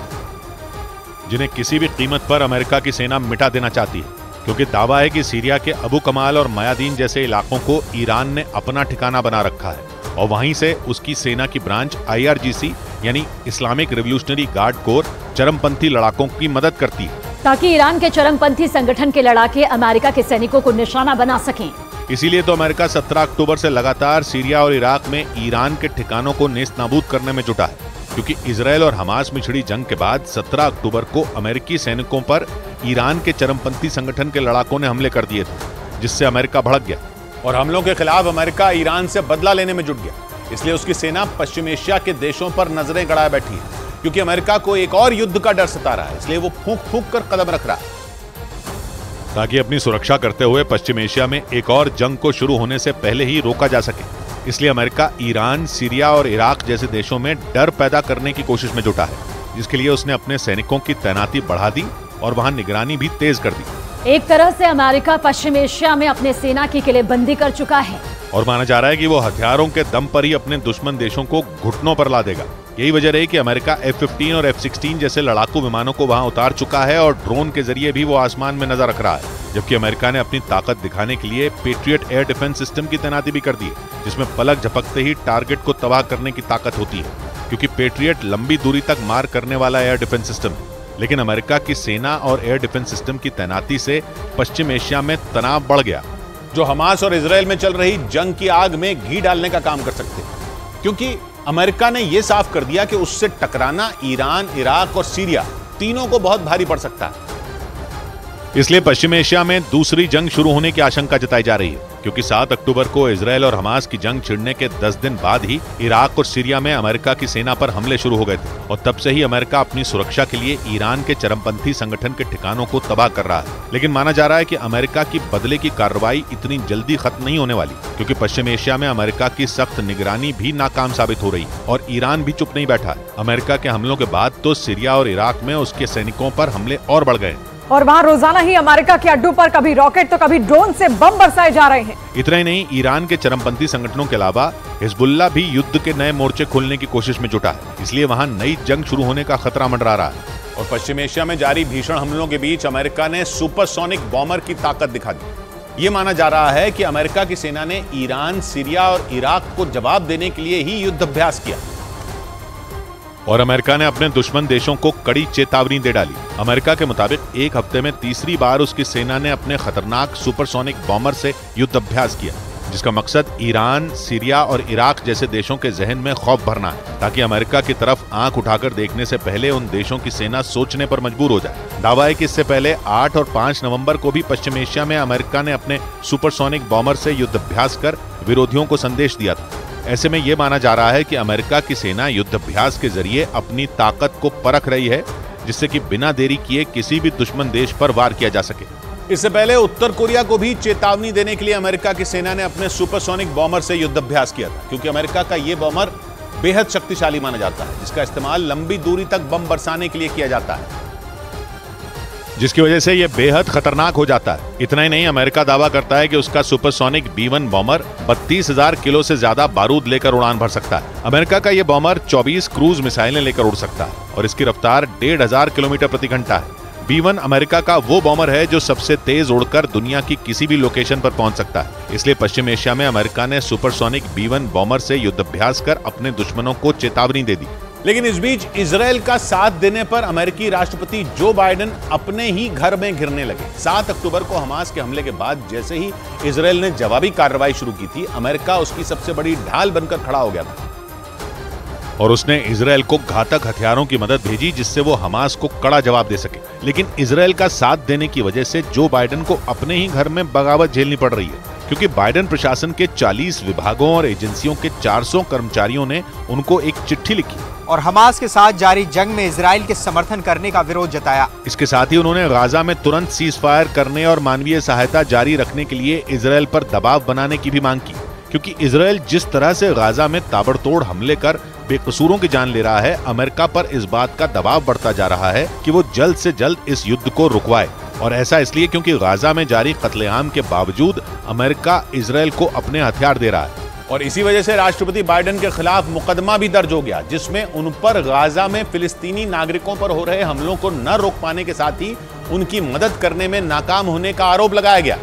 जिन्हें किसी भी कीमत पर अमेरिका की सेना मिटा देना चाहती है, क्योंकि दावा है कि सीरिया के अबू कमाल और मयादीन जैसे इलाकों को ईरान ने अपना ठिकाना बना रखा है और वहीं से उसकी सेना की branch I R G C यानी इस्लामिक रिवोल्यूशनरी गार्ड कोर चरमपंथी लड़ाकों की मदद करती है, ताकि ईरान के चरमपंथी संगठन के लड़ाके अमेरिका के सैनिकों को निशाना बना सकें। इसीलिए तो अमेरिका सत्रह अक्टूबर से लगातार सीरिया और इराक में ईरान के ठिकानों को नेस्त नाबूद करने में जुटा है, क्योंकि इजरायल और हमास में छिड़ी जंग के बाद सत्रह अक्टूबर को अमेरिकी सैनिकों पर ईरान के चरमपंथी संगठन के लड़ाकों ने हमले कर दिए थे, जिससे अमेरिका भड़क गया और हमलों के खिलाफ अमेरिका ईरान से बदला लेने में जुट गया। इसलिए उसकी सेना पश्चिम एशिया के देशों पर नजरें गड़ाए बैठी है, क्योंकि अमेरिका को एक और युद्ध का डर सता रहा है। इसलिए वो फूंक फूंक कर कदम रख रहा है, ताकि अपनी सुरक्षा करते हुए पश्चिम एशिया में एक और जंग को शुरू होने से पहले ही रोका जा सके। इसलिए अमेरिका ईरान, सीरिया और इराक जैसे देशों में डर पैदा करने की कोशिश में जुटा है, जिसके लिए उसने अपने सैनिकों की तैनाती बढ़ा दी और वहां निगरानी भी तेज कर दी। एक तरह से अमेरिका पश्चिम एशिया में अपने सेना की किलेबंदी कर चुका है और माना जा रहा है कि वो हथियारों के दम पर ही अपने दुश्मन देशों को घुटनों पर ला देगा। यही वजह रही कि अमेरिका एफ फिफ्टीन और एफ सिक्सटीन जैसे लड़ाकू विमानों को वहां उतार चुका है और ड्रोन के जरिए भी वो आसमान में नजर रख रहा है, जबकि अमेरिका ने अपनी ताकत दिखाने के लिए पेट्रियट एयर डिफेंस सिस्टम की तैनाती भी कर दी है, जिसमें पलक झपकते ही टारगेट को तबाह करने की ताकत होती है, क्योंकि पेट्रियट लंबी दूरी तक मार करने वाला एयर डिफेंस सिस्टम है। लेकिन अमेरिका की सेना और एयर डिफेंस सिस्टम की तैनाती से पश्चिम एशिया में तनाव बढ़ गया, जो हमास और इजरायल में चल रही जंग की आग में घी डालने का काम कर सकते हैं, क्योंकि अमेरिका ने यह साफ कर दिया कि उससे टकराना ईरान, इराक और सीरिया तीनों को बहुत भारी पड़ सकता है। इसलिए पश्चिम एशिया में दूसरी जंग शुरू होने की आशंका जताई जा रही है, क्योंकि सात अक्टूबर को इजरायल और हमास की जंग छिड़ने के दस दिन बाद ही इराक और सीरिया में अमेरिका की सेना पर हमले शुरू हो गए थे और तब से ही अमेरिका अपनी सुरक्षा के लिए ईरान के चरमपंथी संगठन के ठिकानों को तबाह कर रहा है। लेकिन माना जा रहा है कि अमेरिका की बदले की कार्रवाई इतनी जल्दी खत्म नहीं होने वाली, क्योंकि पश्चिम एशिया में अमेरिका की सख्त निगरानी भी नाकाम साबित हो रही है और ईरान भी चुप नहीं बैठा है। अमेरिका के हमलों के बाद तो सीरिया और इराक में उसके सैनिकों पर हमले और बढ़ गए और वहां रोजाना ही अमेरिका के अड्डों पर कभी रॉकेट तो कभी ड्रोन से बम बरसाए जा रहे हैं। इतना ही नहीं, ईरान के चरमपंथी संगठनों के अलावा हिजबुल्ला भी युद्ध के नए मोर्चे खोलने की कोशिश में जुटा है। इसलिए वहां नई जंग शुरू होने का खतरा मंडरा रहा है और पश्चिम एशिया में जारी भीषण हमलों के बीच अमेरिका ने सुपरसोनिक बॉमर की ताकत दिखा दी। ये माना जा रहा है कि अमेरिका की सेना ने ईरान, सीरिया और इराक को जवाब देने के लिए ही युद्ध अभ्यास किया और अमेरिका ने अपने दुश्मन देशों को कड़ी चेतावनी दे डाली। अमेरिका के मुताबिक एक हफ्ते में तीसरी बार उसकी सेना ने अपने खतरनाक सुपरसोनिक बॉमर से युद्ध अभ्यास किया, जिसका मकसद ईरान, सीरिया और इराक जैसे देशों के जहन में खौफ भरना है, ताकि अमेरिका की तरफ आंख उठाकर देखने से पहले उन देशों की सेना सोचने पर मजबूर हो जाए। दावा है कि इससे पहले आठ और पांच नवंबर को भी पश्चिम एशिया में अमेरिका ने अपने सुपरसोनिक बॉमर से युद्ध अभ्यास कर विरोधियों को संदेश दिया था। ऐसे में यह माना जा रहा है कि अमेरिका की सेना युद्ध अभ्यास के जरिए अपनी ताकत को परख रही है, जिससे कि बिना देरी किए किसी भी दुश्मन देश पर वार किया जा सके। इससे पहले उत्तर कोरिया को भी चेतावनी देने के लिए अमेरिका की सेना ने अपने सुपरसोनिक बॉमर से युद्ध अभ्यास किया था, क्योंकि अमेरिका का यह बॉमर बेहद शक्तिशाली माना जाता है, जिसका इस्तेमाल लंबी दूरी तक बम बरसाने के लिए किया जाता है, जिसकी वजह से यह बेहद खतरनाक हो जाता है। इतना ही नहीं, अमेरिका दावा करता है कि उसका सुपरसोनिक बी वन बॉमर बत्तीस हजार किलो से ज्यादा बारूद लेकर उड़ान भर सकता है। अमेरिका का यह बॉमर चौबीस क्रूज मिसाइलें लेकर उड़ सकता है और इसकी रफ्तार डेढ़ हजार किलोमीटर प्रति घंटा है। बी वन अमेरिका का वो बॉमर है जो सबसे तेज उड़कर दुनिया की किसी भी लोकेशन पर पहुंच सकता है। इसलिए पश्चिम एशिया में अमेरिका ने सुपरसोनिक बी वन बॉमर से युद्ध अभ्यास कर अपने दुश्मनों को चेतावनी दे दी। लेकिन इस बीच इजरायल का साथ देने पर अमेरिकी राष्ट्रपति जो बाइडेन अपने ही घर में घिरने लगे। सात अक्टूबर को हमास के हमले के बाद जैसे ही इजरायल ने जवाबी कार्रवाई शुरू की थी, अमेरिका उसकी सबसे बड़ी ढाल बनकर खड़ा हो गया था। और उसने इजरायल को घातक हथियारों की मदद भेजी जिससे वो हमास को कड़ा जवाब दे सके। लेकिन इजरायल का साथ देने की वजह से जो बाइडेन को अपने ही घर में बगावत झेलनी पड़ रही है, क्योंकि बाइडेन प्रशासन के चालीस विभागों और एजेंसियों के चार सौ कर्मचारियों ने उनको एक चिट्ठी लिखी और हमास के साथ जारी जंग में इजराइल के समर्थन करने का विरोध जताया। इसके साथ ही उन्होंने गाजा में तुरंत सीज फायर करने और मानवीय सहायता जारी रखने के लिए इजरायल पर दबाव बनाने की भी मांग की, क्योंकि इजरायल जिस तरह से गाजा में ताबड़तोड़ हमले कर बेकसूरों की जान ले रहा है, अमेरिका पर इस बात का दबाव बढ़ता जा रहा है कि वो जल्द से जल्द इस युद्ध को रुकवाए। और ऐसा इसलिए क्योंकि गाजा में जारी कत्लेआम के बावजूद अमेरिका इजरायल को अपने हथियार दे रहा है। और इसी वजह से राष्ट्रपति बाइडेन के खिलाफ मुकदमा भी दर्ज हो गया, जिसमें उन पर गाजा में फिलिस्तीनी नागरिकों पर हो रहे हमलों को न रोक पाने के साथ ही उनकी मदद करने में नाकाम होने का आरोप लगाया गया।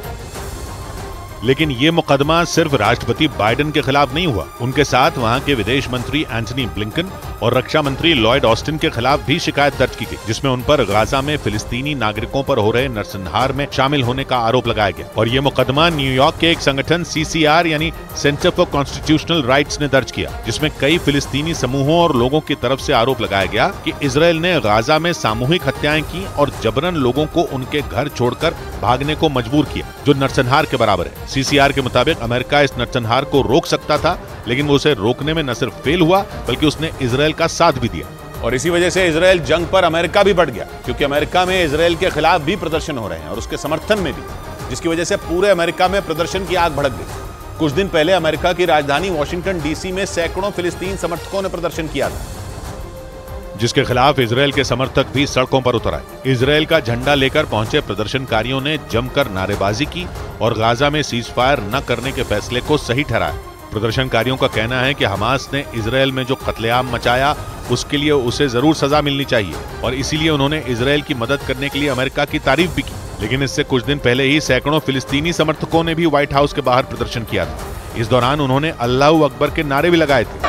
लेकिन ये मुकदमा सिर्फ राष्ट्रपति बाइडेन के खिलाफ नहीं हुआ, उनके साथ वहां के विदेश मंत्री एंथनी ब्लिंकन और रक्षा मंत्री लॉयड ऑस्टिन के खिलाफ भी शिकायत दर्ज की गई, जिसमें उन पर गाजा में फिलिस्तीनी नागरिकों पर हो रहे नरसंहार में शामिल होने का आरोप लगाया गया। और ये मुकदमा न्यूयॉर्क के एक संगठन सी सी आर यानी सेंटर फॉर कॉन्स्टिट्यूशनल राइट्स ने दर्ज किया, जिसमें कई फिलिस्तीनी समूहों और लोगों की तरफ से आरोप लगाया गया कि इजरायल ने गाजा में सामूहिक हत्याएं की और जबरन लोगों को उनके घर छोड़कर भागने को मजबूर किया, जो नरसंहार के बराबर है। सी सी आर के मुताबिक अमेरिका इस नरसंहार को रोक सकता था, लेकिन वो उसे रोकने में न सिर्फ फेल हुआ बल्कि उसने इजरायल का साथ भी दिया। और इसी वजह से इजरायल जंग पर अमेरिका भी बढ़ गया, क्योंकि अमेरिका में इजरायल के खिलाफ भी प्रदर्शन हो रहे हैं और उसके समर्थन में भी, जिसकी वजह से पूरे अमेरिका में प्रदर्शन की आग भड़क गई। कुछ दिन पहले अमेरिका की राजधानी वॉशिंगटन डीसी में सैकड़ों फिलिस्तीन समर्थकों ने प्रदर्शन किया था, जिसके खिलाफ इजरायल के समर्थक भी सड़कों पर उतर आए। इजरायल का झंडा लेकर पहुंचे प्रदर्शनकारियों ने जमकर नारेबाजी की और गाजा में सीज फायर न करने के फैसले को सही ठहराया। प्रदर्शनकारियों का कहना है कि हमास ने इजरायल में जो कत्लेआम मचाया उसके लिए उसे जरूर सजा मिलनी चाहिए और इसीलिए उन्होंने इजरायल की मदद करने के लिए अमेरिका की तारीफ भी की। लेकिन इससे कुछ दिन पहले ही सैकड़ों फिलिस्तीनी समर्थकों ने भी व्हाइट हाउस के बाहर प्रदर्शन किया था। इस दौरान उन्होंने अल्लाहू अकबर के नारे भी लगाए थे।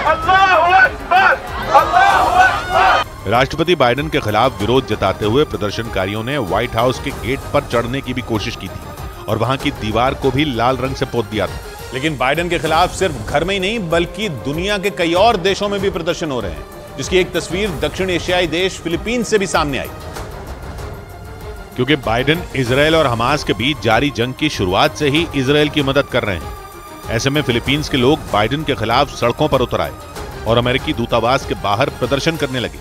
राष्ट्रपति बाइडेन के खिलाफ विरोध जताते हुए प्रदर्शनकारियों ने व्हाइट हाउस के गेट पर चढ़ने की भी कोशिश की थी और वहां की दीवार को भी लाल रंग से पोत दिया था। लेकिन बाइडेन के खिलाफ सिर्फ घर में ही नहीं बल्कि दुनिया के कई और देशों में भी प्रदर्शन हो रहे हैं, जिसकी एक तस्वीर दक्षिण एशियाई देश फिलीपींस से भी सामने आई। क्योंकि बाइडेन इजरायल और हमास के बीच जारी जंग की शुरुआत से ही इजरायल की मदद कर रहे हैं। ऐसे में फिलीपींस के लोग बाइडेन के खिलाफ सड़कों पर उतर आए और अमेरिकी दूतावास के बाहर प्रदर्शन करने लगे।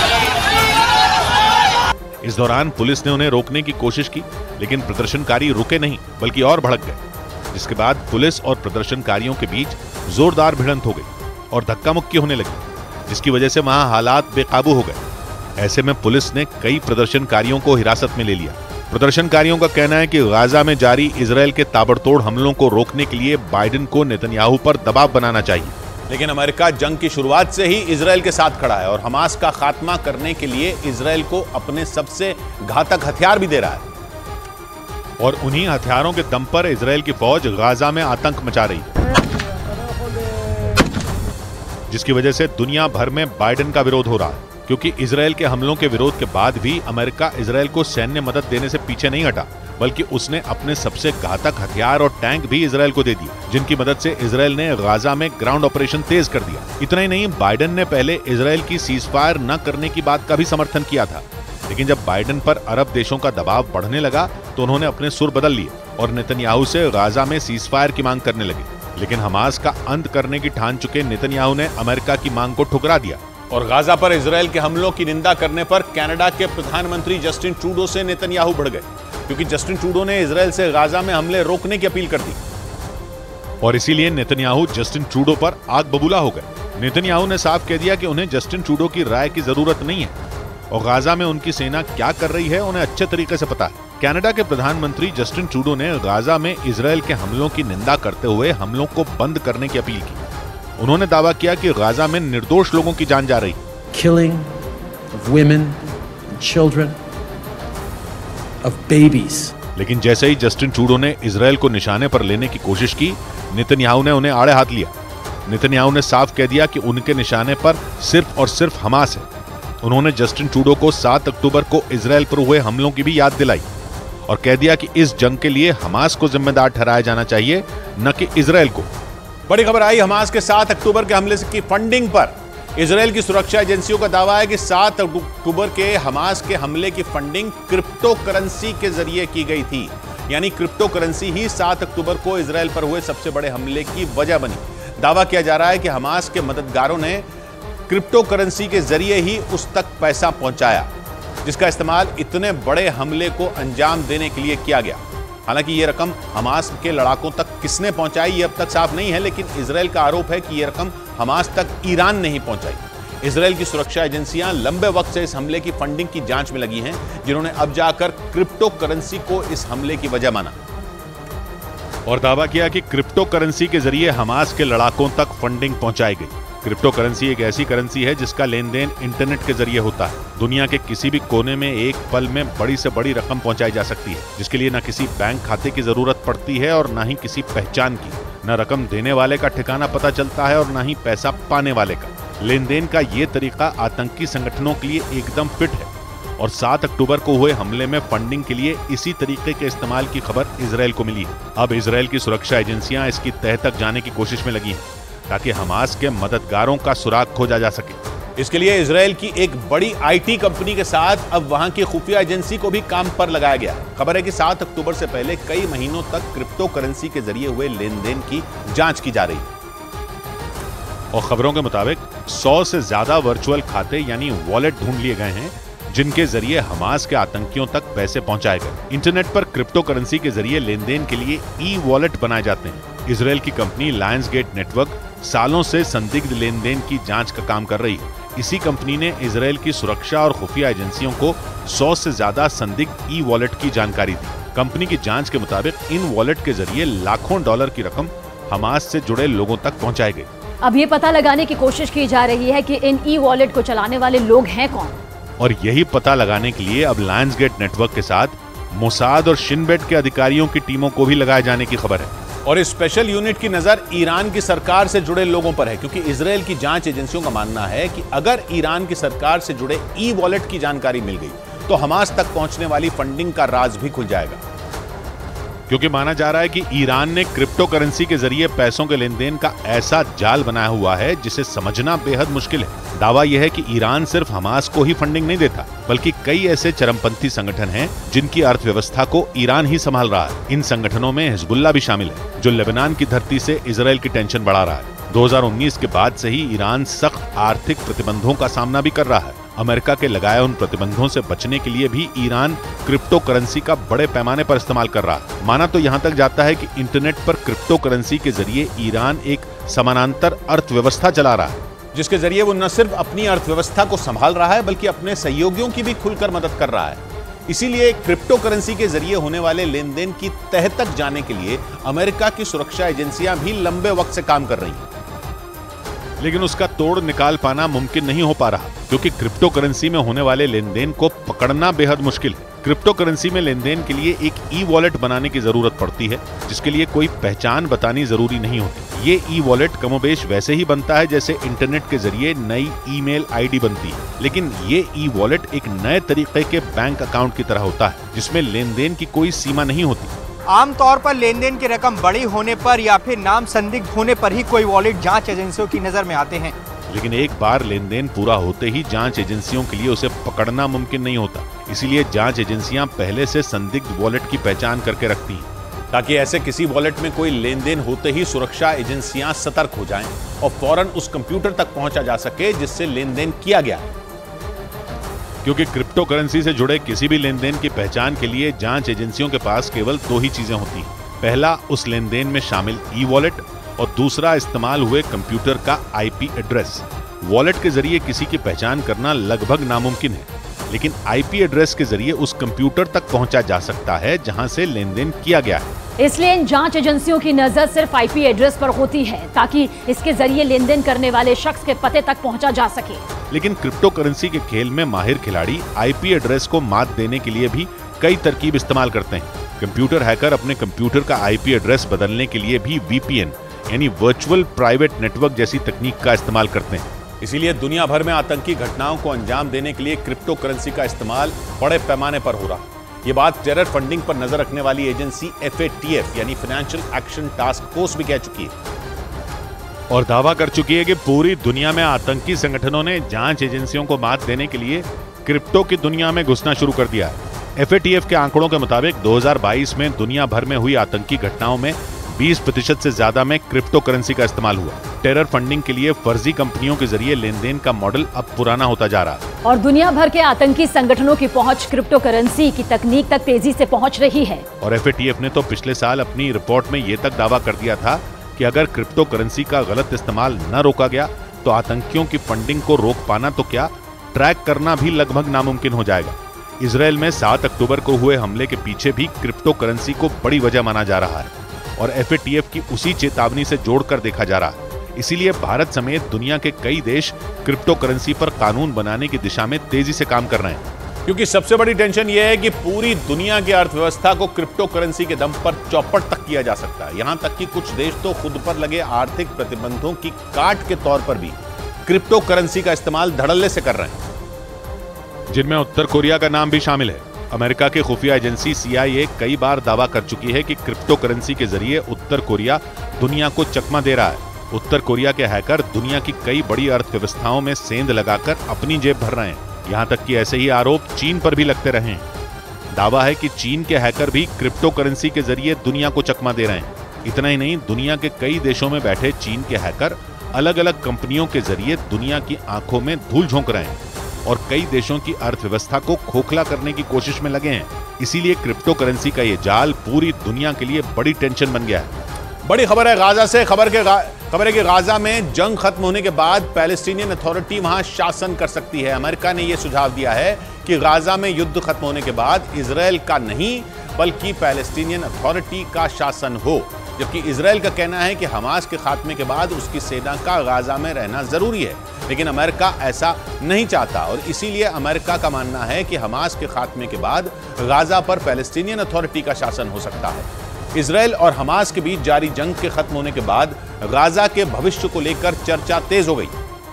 इस दौरान पुलिस ने उन्हें रोकने की कोशिश की, लेकिन प्रदर्शनकारी रुके नहीं बल्कि और भड़क गए, जिसके बाद पुलिस और प्रदर्शनकारियों के बीच जोरदार भिड़ंत हो गई और धक्का मुक्की होने लगी, जिसकी वजह से वहां हालात बेकाबू हो गए। ऐसे में पुलिस ने कई प्रदर्शनकारियों को हिरासत में ले लिया। प्रदर्शनकारियों का कहना है कि गाजा में जारी इजरायल के ताबड़तोड़ हमलों को रोकने के लिए बाइडेन को नेतन्याहू पर दबाव बनाना चाहिए। लेकिन अमेरिका जंग की शुरुआत से ही इजरायल के साथ खड़ा है और हमास का खात्मा करने के लिए इजरायल को अपने सबसे घातक हथियार भी दे रहा है। और उन्हीं हथियारों के दम पर इजरायल की फौज गाजा में आतंक मचा रही, जिसकी वजह से दुनिया भर में बाइडेन का विरोध हो रहा है। क्योंकि इजरायल के हमलों के विरोध के बाद भी अमेरिका इजरायल को सैन्य मदद देने से पीछे नहीं हटा, बल्कि उसने अपने सबसे घातक हथियार और टैंक भी इजरायल को दे दिए, जिनकी मदद से इजरायल ने गाजा में ग्राउंड ऑपरेशन तेज कर दिया। इतना ही नहीं, बाइडेन ने पहले इजरायल की सीज फायर न करने की बात का भी समर्थन किया था, लेकिन जब बाइडेन पर अरब देशों का दबाव बढ़ने लगा तो उन्होंने अपने सुर बदल लिए और नेतन्याहू से गाजा में सीज फायर की मांग करने लगे। लेकिन हमास का अंत करने की ठान चुके नेतन्याहू ने अमेरिका की मांग को ठुकरा दिया और गाजा पर इजरायल के हमलों की निंदा करने पर कनाडा के प्रधानमंत्री जस्टिन ट्रूडो से नेतन्याहू बढ़ गए, क्योंकि जस्टिन ट्रूडो ने इजरायल से गाजा में हमले रोकने की अपील कर दी और इसीलिए नेतन्याहू जस्टिन ट्रूडो पर आग बबूला हो गए। नेतन्याहू ने साफ कह दिया कि उन्हें जस्टिन ट्रूडो की राय की जरूरत नहीं है और गाजा में उनकी सेना क्या कर रही है उन्हें अच्छे तरीके से पता है। कनाडा के प्रधानमंत्री जस्टिन ट्रूडो ने गाजा में इजरायल के हमलों की निंदा करते हुए हमलों को बंद करने की अपील की। उन्होंने दावा किया कि गाजा में निर्दोष लोगों की जान जा रही, killing of women and children, of babies. लेकिन जैसे ही जस्टिन ट्रूडो ने इजरायल को निशाने पर लेने की कोशिश की, नेतन्याहू ने उन्हें आड़े हाथ लिया। नेतन्याहू ने साफ कह दिया कि उनके निशाने पर सिर्फ और सिर्फ हमास है। उन्होंने जस्टिन ट्रूडो को सात अक्टूबर को इजरायल पर हुए हमलों की भी याद दिलाई और कह दिया कि इस जंग के लिए हमास को जिम्मेदार ठहराया जाना चाहिए, न कि इजरायल को। बड़ी खबर आई हमास के सात अक्टूबर के हमले की फंडिंग पर। इजराइल की सुरक्षा एजेंसियों का दावा है कि सात अक्टूबर के हमास के हमले की फंडिंग क्रिप्टो करेंसी के जरिए की गई थी। यानी क्रिप्टो करेंसी ही सात अक्टूबर को इजराइल पर हुए सबसे बड़े हमले की वजह बनी। दावा किया जा रहा है कि हमास के मददगारों ने क्रिप्टो करेंसी के जरिए ही उस तक पैसा पहुंचाया, जिसका इस्तेमाल इतने बड़े हमले को अंजाम देने के लिए किया गया। हालांकि यह रकम हमास के लड़ाकों तक किसने पहुंचाई ये अब तक साफ नहीं है, लेकिन इजराइल का आरोप है कि यह रकम हमास तक ईरान ने ही पहुंचाई। इजराइल की सुरक्षा एजेंसियां लंबे वक्त से इस हमले की फंडिंग की जांच में लगी हैं, जिन्होंने अब जाकर क्रिप्टो करेंसी को इस हमले की वजह माना और दावा किया कि क्रिप्टो करेंसी के जरिए हमास के लड़ाकों तक फंडिंग पहुंचाई गई। क्रिप्टो करेंसी एक ऐसी करेंसी है जिसका लेन देन इंटरनेट के जरिए होता है। दुनिया के किसी भी कोने में एक पल में बड़ी से बड़ी रकम पहुंचाई जा सकती है, जिसके लिए न किसी बैंक खाते की जरूरत पड़ती है और न ही किसी पहचान की। न रकम देने वाले का ठिकाना पता चलता है और न ही पैसा पाने वाले का। लेन देन का ये तरीका आतंकी संगठनों के लिए एकदम फिट है और सात अक्टूबर को हुए हमले में फंडिंग के लिए इसी तरीके के इस्तेमाल की खबर इजराइल को मिली है। अब इजराइल की सुरक्षा एजेंसियां इसकी तह तक जाने की कोशिश में लगी हैं, ताकि हमास के मददगारों का सुराग खोजा जा सके। इसके लिए इजराइल की एक बड़ी आईटी कंपनी के साथ अब वहां की खुफिया एजेंसी को भी काम पर लगाया गया। खबर है कि सात अक्टूबर से पहले कई महीनों तक क्रिप्टो करेंसी के जरिए हुए लेन देन की जांच की जा रही है और खबरों के मुताबिक सौ से ज्यादा वर्चुअल खाते यानी वॉलेट ढूंढ लिए गए हैं, जिनके जरिए हमास के आतंकियों तक पैसे पहुंचाए गए। इंटरनेट पर क्रिप्टो करेंसी के जरिए लेन देन के लिए ई वॉलेट बनाए जाते हैं। इजराइल की कंपनी लायंसगेट नेटवर्क सालों से संदिग्ध लेन देन की जांच का काम कर रही है। इसी कंपनी ने इजराइल की सुरक्षा और खुफिया एजेंसियों को सौ से ज्यादा संदिग्ध ई वॉलेट की जानकारी दी। कंपनी की जांच के मुताबिक इन वॉलेट के जरिए लाखों डॉलर की रकम हमास से जुड़े लोगों तक पहुंचाई गई। अब ये पता लगाने की कोशिश की जा रही है कि इन ई वॉलेट को चलाने वाले लोग हैं कौन, और यही पता लगाने के लिए अब लायंसगेट नेटवर्क के साथ मोसाद और शिनबेट के अधिकारियों की टीमों को भी लगाए जाने की खबर है। और इस स्पेशल यूनिट की नजर ईरान की सरकार से जुड़े लोगों पर है, क्योंकि इजराइल की जांच एजेंसियों का मानना है कि अगर ईरान की सरकार से जुड़े ई वॉलेट की जानकारी मिल गई तो हमास तक पहुंचने वाली फंडिंग का राज भी खुल जाएगा। क्योंकि माना जा रहा है कि ईरान ने क्रिप्टो करेंसी के जरिए पैसों के लेन देन का ऐसा जाल बनाया हुआ है जिसे समझना बेहद मुश्किल है। दावा यह है कि ईरान सिर्फ हमास को ही फंडिंग नहीं देता, बल्कि कई ऐसे चरमपंथी संगठन हैं जिनकी अर्थव्यवस्था को ईरान ही संभाल रहा है। इन संगठनों में हिजबुल्लाह भी शामिल है, जो लेबनान की धरती से इजराइल की टेंशन बढ़ा रहा है। दो हज़ार उन्नीस के बाद से ही ईरान सख्त आर्थिक प्रतिबंधों का सामना भी कर रहा है। अमेरिका के लगाए उन प्रतिबंधों से बचने के लिए भी ईरान क्रिप्टो करेंसी का बड़े पैमाने पर इस्तेमाल कर रहा है। माना तो यहाँ तक जाता है कि इंटरनेट पर क्रिप्टो करेंसी के जरिए ईरान एक समानांतर अर्थव्यवस्था चला रहा है, जिसके जरिए वो न सिर्फ अपनी अर्थव्यवस्था को संभाल रहा है बल्कि अपने सहयोगियों की भी खुलकर मदद कर रहा है। इसीलिए क्रिप्टो करेंसी के जरिए होने वाले लेन देन की तह तक जाने के लिए अमेरिका की सुरक्षा एजेंसियां भी लंबे वक्त से काम कर रही हैं। लेकिन उसका तोड़ निकाल पाना मुमकिन नहीं हो पा रहा, क्योंकि क्रिप्टो करेंसी में होने वाले लेन देन को पकड़ना बेहद मुश्किल है। क्रिप्टो करेंसी में लेन देन के लिए एक ई वॉलेट बनाने की जरूरत पड़ती है, जिसके लिए कोई पहचान बतानी जरूरी नहीं होती। ये ई वॉलेट कमोबेश वैसे ही बनता है जैसे इंटरनेट के जरिए नई ईमेल आईडी बनती है, लेकिन ये ई वॉलेट एक नए तरीके के बैंक अकाउंट की तरह होता है, जिसमें लेन देन की कोई सीमा नहीं होती। आमतौर पर लेन देन की रकम बड़ी होने पर या फिर नाम संदिग्ध होने पर ही कोई वॉलेट जांच एजेंसियों की नजर में आते हैं, लेकिन एक बार लेन देन पूरा होते ही जांच एजेंसियों के लिए उसे पकड़ना मुमकिन नहीं होता। इसीलिए जांच एजेंसियां पहले से संदिग्ध वॉलेट की पहचान करके रखती हैं, ताकि ऐसे किसी वॉलेट में कोई लेन देन होते ही सुरक्षा एजेंसियां सतर्क हो जाएं और फौरन उस कंप्यूटर तक पहुंचा जा सके जिससे लेन देन किया गया है। क्योंकि क्रिप्टो करेंसी से जुड़े किसी भी लेन देन की पहचान के लिए जांच एजेंसियों के पास केवल दो ही चीजें होती हैं। पहला, उस लेन देन में शामिल ई वॉलेट, और दूसरा इस्तेमाल हुए कंप्यूटर का आईपी एड्रेस। वॉलेट के जरिए किसी की पहचान करना लगभग नामुमकिन है, लेकिन आईपी एड्रेस के जरिए उस कंप्यूटर तक पहुंचा जा सकता है जहां से लेन देन किया गया है। इसलिए इन जांच एजेंसियों की नजर सिर्फ आईपी एड्रेस पर होती है, ताकि इसके जरिए लेन देन करने वाले शख्स के पते तक पहुंचा जा सके। लेकिन क्रिप्टो करेंसी के खेल में माहिर खिलाड़ी आईपी एड्रेस को मात देने के लिए भी कई तरकीब इस्तेमाल करते हैं। कंप्यूटर हैकर अपने कंप्यूटर का आईपी एड्रेस बदलने के लिए भी वीपीएन यानी वर्चुअल प्राइवेट नेटवर्क जैसी तकनीक का इस्तेमाल करते हैं। इसीलिए दुनिया भर में आतंकी घटनाओं को अंजाम देने के लिए क्रिप्टो करेंसी का इस्तेमाल बड़े पैमाने पर हो रहा है। ये बात टेरर फंडिंग पर नजर रखने वाली agency F A T F यानी फाइनेंशियल एक्शन टास्क फोर्स भी कह चुकी है। और दावा कर चुकी है कि पूरी दुनिया में आतंकी संगठनों ने जांच एजेंसियों को मात देने के लिए क्रिप्टो की दुनिया में घुसना शुरू कर दिया है। एफ ए टी एफ के आंकड़ों के मुताबिक दो हज़ार बाईस में दुनिया भर में हुई आतंकी घटनाओं में बीस प्रतिशत से ज्यादा में क्रिप्टो करेंसी का इस्तेमाल हुआ। टेरर फंडिंग के लिए फर्जी कंपनियों के जरिए लेन देन का मॉडल अब पुराना होता जा रहा है और दुनिया भर के आतंकी संगठनों की पहुंच क्रिप्टो करेंसी की तकनीक तक तेजी से पहुंच रही है। और एफ ए टी एफ ने तो पिछले साल अपनी रिपोर्ट में ये तक दावा कर दिया था कि अगर क्रिप्टो करेंसी का गलत इस्तेमाल न रोका गया तो आतंकियों की फंडिंग को रोक पाना तो क्या, ट्रैक करना भी लगभग नामुमकिन हो जाएगा। इजराइल में सात अक्टूबर को हुए हमले के पीछे भी क्रिप्टो करेंसी को बड़ी वजह माना जा रहा है और एफ ए टी एफ की उसी चेतावनी से जोड़कर देखा जा रहा है। इसीलिए भारत समेत दुनिया के कई देश क्रिप्टो करेंसी पर कानून बनाने की दिशा में तेजी से काम कर रहे हैं, क्योंकि सबसे बड़ी टेंशन यह है कि पूरी दुनिया की अर्थव्यवस्था को क्रिप्टो करेंसी के दम पर चौपट तक किया जा सकता है। यहां तक कि कुछ देश तो खुद पर लगे आर्थिक प्रतिबंधों की काट के तौर पर भी क्रिप्टो करेंसी का इस्तेमाल धड़ल्ले से कर रहे हैं, जिनमें उत्तर कोरिया का नाम भी शामिल है। अमेरिका की खुफिया एजेंसी सी आई ए कई बार दावा कर चुकी है कि क्रिप्टो करेंसी के जरिए उत्तर कोरिया दुनिया को चकमा दे रहा है। उत्तर कोरिया के हैकर दुनिया की कई बड़ी अर्थव्यवस्थाओं में सेंध लगाकर अपनी जेब भर रहे हैं। यहां तक कि ऐसे ही आरोप चीन पर भी लगते रहे हैं। दावा है कि चीन के हैकर भी क्रिप्टो करेंसी के जरिए दुनिया को चकमा दे रहे हैं। इतना ही नहीं, दुनिया के कई देशों में बैठे चीन के हैकर अलग अलग कंपनियों के जरिए दुनिया की आंखों में धूल झोंक रहे हैं और कई देशों की अर्थव्यवस्था को खोखला करने की कोशिश में लगे हैं। इसीलिए क्रिप्टो करेंसी का ये जाल पूरी दुनिया के लिए बड़ी टेंशन बन गया है। बड़ी खबर है गाजा से। खबर के खबर है कि गाजा में जंग खत्म होने के बाद पैलेस्टीनियन अथॉरिटी वहां शासन कर सकती है। अमेरिका ने यह सुझाव दिया है कि गाजा में युद्ध खत्म होने के बाद इजराइल का नहीं बल्कि पैलेस्टीनियन अथॉरिटी का शासन हो, जबकि इजराइल का कहना है कि हमास के खात्मे के बाद उसकी सेना का गाजा में रहना जरूरी है। लेकिन अमेरिका ऐसा नहीं चाहता और इसीलिए अमेरिका का मानना है कि हमास के खात्मे के बाद गाजा पर पैलेस्टीनियन अथॉरिटी का शासन हो सकता है। इजराइल और हमास के बीच जारी जंग के खत्म होने के बाद गाजा के भविष्य को लेकर चर्चा तेज हो गई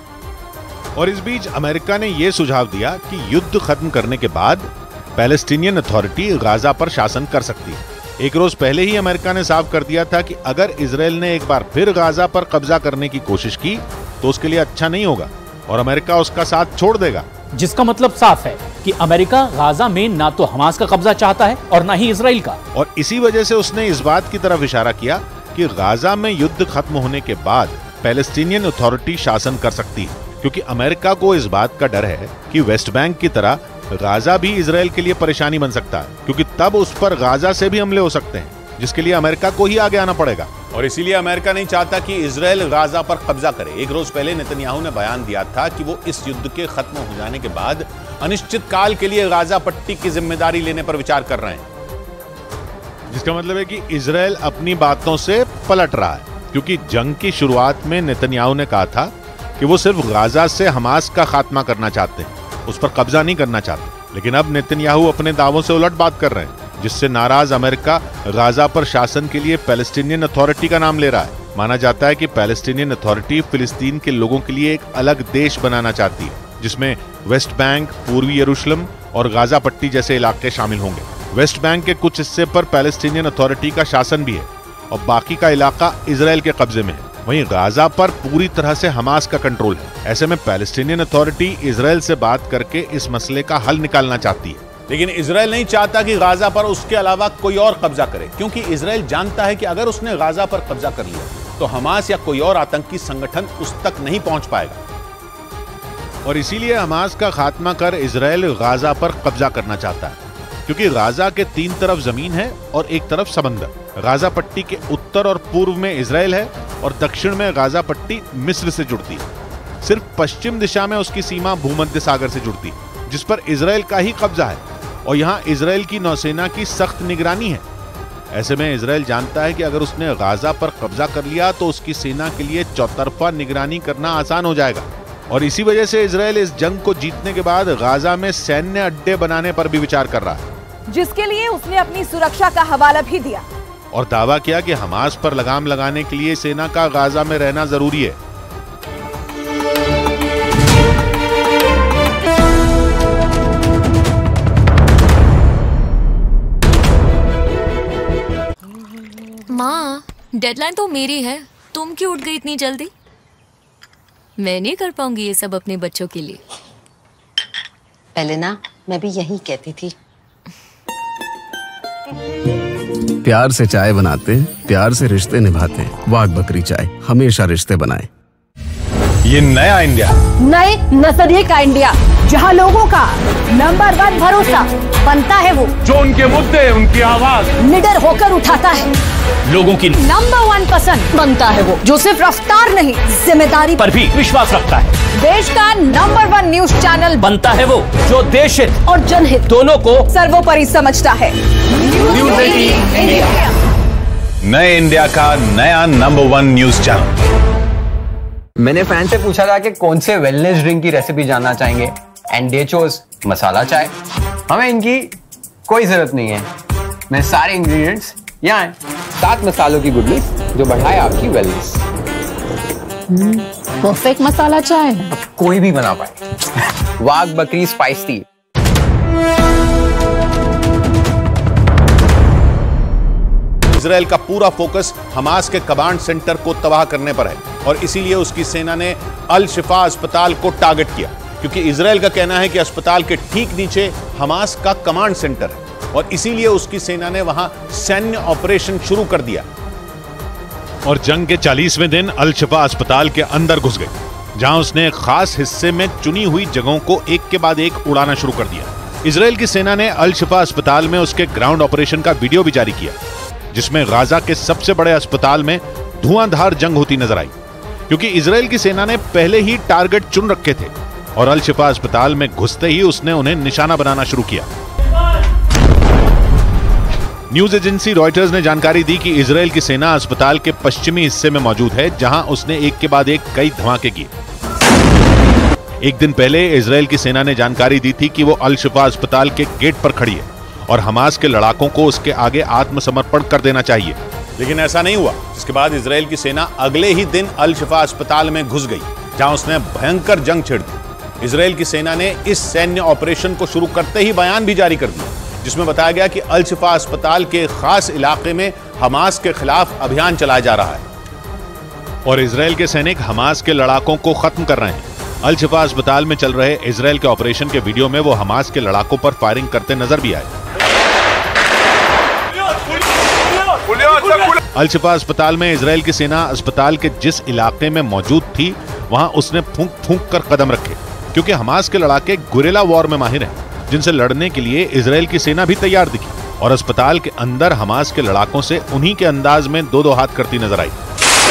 और इस बीच अमेरिका ने यह सुझाव दिया कि युद्ध खत्म करने के बाद पैलेस्टीनियन अथॉरिटी गाजा पर शासन कर सकती है। एक रोज पहले ही अमेरिका ने साफ कर दिया था कि अगर इजराइल ने एक बार फिर गाजा पर कब्जा करने की कोशिश की तो उसके लिए अच्छा नहीं होगा और अमेरिका उसका साथ छोड़ देगा। जिसका मतलब साफ है कि अमेरिका गाजा में ना तो हमास का कब्जा चाहता है और ना ही इजराइल का। और इसी वजह से उसने इस बात की तरफ इशारा किया कि गाजा में युद्ध खत्म होने के बाद पैलेस्टीनियन अथॉरिटी शासन कर सकती है, क्योंकि अमेरिका को इस बात का डर है कि वेस्ट बैंक की तरह गाजा भी इजराइल के लिए परेशानी बन सकता है, क्योंकि तब उस पर गाजा से भी हमले हो सकते हैं, जिसके लिए अमेरिका को ही आगे आना पड़ेगा। और इसीलिए अमेरिका नहीं चाहता कि इजराइल गाजा पर कब्जा करे। एक रोज पहले नेतन्याहू ने बयान दिया था कि वो इस युद्ध के खत्म हो जाने के बाद अनिश्चित काल के लिए गाजा पट्टी की जिम्मेदारी लेने पर विचार कर रहे हैं, जिसका मतलब है कि इजराइल अपनी बातों से पलट रहा है, क्योंकि जंग की शुरुआत में नेतन्याहू ने कहा था कि वो सिर्फ गाजा से हमास का खात्मा करना चाहते हैं, उस पर कब्जा नहीं करना चाहते। लेकिन अब नेतन्याहू अपने दावों से उलट बात कर रहे हैं, जिससे नाराज अमेरिका गाजा पर शासन के लिए पैलेस्टीनियन अथॉरिटी का नाम ले रहा है। माना जाता है कि पैलेस्टीनियन अथॉरिटी फिलिस्तीन के लोगों के लिए एक अलग देश बनाना चाहती है, जिसमें वेस्ट बैंक, पूर्वी यरूशलेम और गाजा पट्टी जैसे इलाके शामिल होंगे। वेस्ट बैंक के कुछ हिस्से पर पैलेस्टीनियन अथॉरिटी का शासन भी है और बाकी का इलाका इजराइल के कब्जे में है। वहीं गाजा पर पूरी तरह से हमास का कंट्रोल है। ऐसे में पैलेस्टीनियन अथॉरिटी इजराइल से बात करके इस मसले का हल निकालना चाहती है। लेकिन इजराइल नहीं चाहता कि गाजा पर उसके अलावा कोई और कब्जा करे, क्योंकि इजराइल जानता है कि अगर उसने गाजा पर कब्जा कर लिया तो हमास या कोई और आतंकी संगठन उस तक नहीं पहुंच पाएगा। और इसीलिए हमास का खात्मा कर इजराइल गाजा पर कब्जा करना चाहता है, क्योंकि गाजा के तीन तरफ जमीन है और एक तरफ समंदर। गाजा पट्टी के उत्तर और पूर्व में इजराइल है और दक्षिण में गाजा पट्टी मिस्र से जुड़ती है। सिर्फ पश्चिम दिशा में उसकी सीमा भूमध्य सागर से जुड़ती है, जिस पर इजराइल का ही कब्जा है और यहाँ इजराइल की नौसेना की सख्त निगरानी है। ऐसे में इजराइल जानता है कि अगर उसने गाजा पर कब्जा कर लिया तो उसकी सेना के लिए चौतरफा निगरानी करना आसान हो जाएगा। और इसी वजह से इजराइल इस जंग को जीतने के बाद गाजा में सैन्य अड्डे बनाने पर भी विचार कर रहा है, जिसके लिए उसने अपनी सुरक्षा का हवाला भी दिया और दावा किया कि हमास पर लगाम लगाने के लिए सेना का गाजा में रहना जरूरी है। माँ, डेडलाइन तो मेरी है, तुम क्यों उठ गई इतनी जल्दी? मैं नहीं कर पाऊंगी ये सब अपने बच्चों के लिए। पहले ना मैं भी यही कहती थी। प्यार से चाय बनाते हैं, प्यार से रिश्ते निभाते हैं। वाघ बकरी चाय हमेशा रिश्ते बनाए। ये नया इंडिया, नए नजरिए का इंडिया, जहां लोगों का नंबर वन भरोसा बनता है वो जो उनके मुद्दे, उनकी आवाज निडर होकर उठाता है। लोगों की नंबर वन पसंद बनता है वो जो सिर्फ रफ्तार नहीं जिम्मेदारी पर भी विश्वास रखता है। देश का नंबर वन न्यूज चैनल बनता है वो जो देश हित और जनहित दोनों को सर्वोपरि समझता है। न्यूज़ एटीन इंडिया, नए इंडिया का नया नंबर वन न्यूज चैनल। मैंने फैन से पूछा था कि कौन से वेलनेस ड्रिंक की रेसिपी जानना चाहेंगे, एंड दे चोज मसाला चाय। हमें इनकी कोई जरूरत नहीं है, मैं सारे इंग्रेडिएंट्स यहाँ हैं। सात मसालों की गुड लिस्ट जो बढ़ाए आपकी वेलनेस। परफेक्ट मसाला चाय अब कोई भी बना पाए। वाघ बकरी स्पाइस टी। इजराइल का पूरा फोकस हमास के कमांड सेंटर को तबाह करने पर है और इसीलिए उसकी सेना ने अल शिफा अस्पताल को टारगेट किया, क्योंकि इजराइल का कहना है कि अस्पताल के ठीक नीचे हमास का कमांड सेंटर है और इसीलिए उसकी सेना ने वहां सैन्य ऑपरेशन शुरू कर दिया और जंग के चालीसवें दिन अल शिफा अस्पताल के अंदर घुस गई, जहां उसने एक खास हिस्से में चुनी हुई जगहों को एक के बाद एक उड़ाना शुरू कर दिया। इजराइल की सेना ने अल शिफा अस्पताल में उसके ग्राउंड ऑपरेशन का वीडियो भी जारी किया, जिसमें गाजा के सबसे बड़े अस्पताल में धुआंधार जंग होती नजर आई, क्योंकि इजराइल की सेना ने पहले ही टारगेट चुन रखे थे और अल शिफा अस्पताल में घुसते ही उसने उन्हें निशाना बनाना शुरू किया। न्यूज एजेंसी रॉयटर्स ने जानकारी दी कि इजराइल की सेना अस्पताल के पश्चिमी हिस्से में मौजूद है, जहां उसने एक के बाद एक कई धमाके किए। एक दिन पहले इजराइल की सेना ने जानकारी दी थी कि वो अल शिफा अस्पताल के गेट पर खड़ी है और हमास के लड़ाकों को उसके आगे आत्मसमर्पण कर देना चाहिए, लेकिन ऐसा नहीं हुआ, जिसके बाद इजराइल की सेना अगले ही दिन अल शिफा अस्पताल में घुस गई, जहां उसने भयंकर जंग छेड़ दी। इजराइल की सेना ने इस सैन्य ऑपरेशन को शुरू करते ही बयान भी जारी कर दिया, जिसमें बताया गया कि अल शिफा अस्पताल के खास इलाके में हमास के खिलाफ अभियान चलाया जा रहा है और इजराइल के सैनिक हमास के लड़ाकों को खत्म कर रहे हैं। अल शिफा अस्पताल में चल रहे इजराइल के ऑपरेशन के वीडियो में वो हमास के लड़ाकों पर फायरिंग करते नजर भी आए। अल शिफा अस्पताल में इजराइल की सेना अस्पताल के जिस इलाके में मौजूद थी वहां उसने फूंक फूंक कर कदम रखे, क्योंकि हमास के लड़ाके गुरिल्ला वॉर में माहिर हैं, जिनसे लड़ने के लिए इजराइल की सेना भी तैयार दिखी और अस्पताल के अंदर हमास के लड़ाकों से उन्हीं के अंदाज में दो दो हाथ करती नजर आई।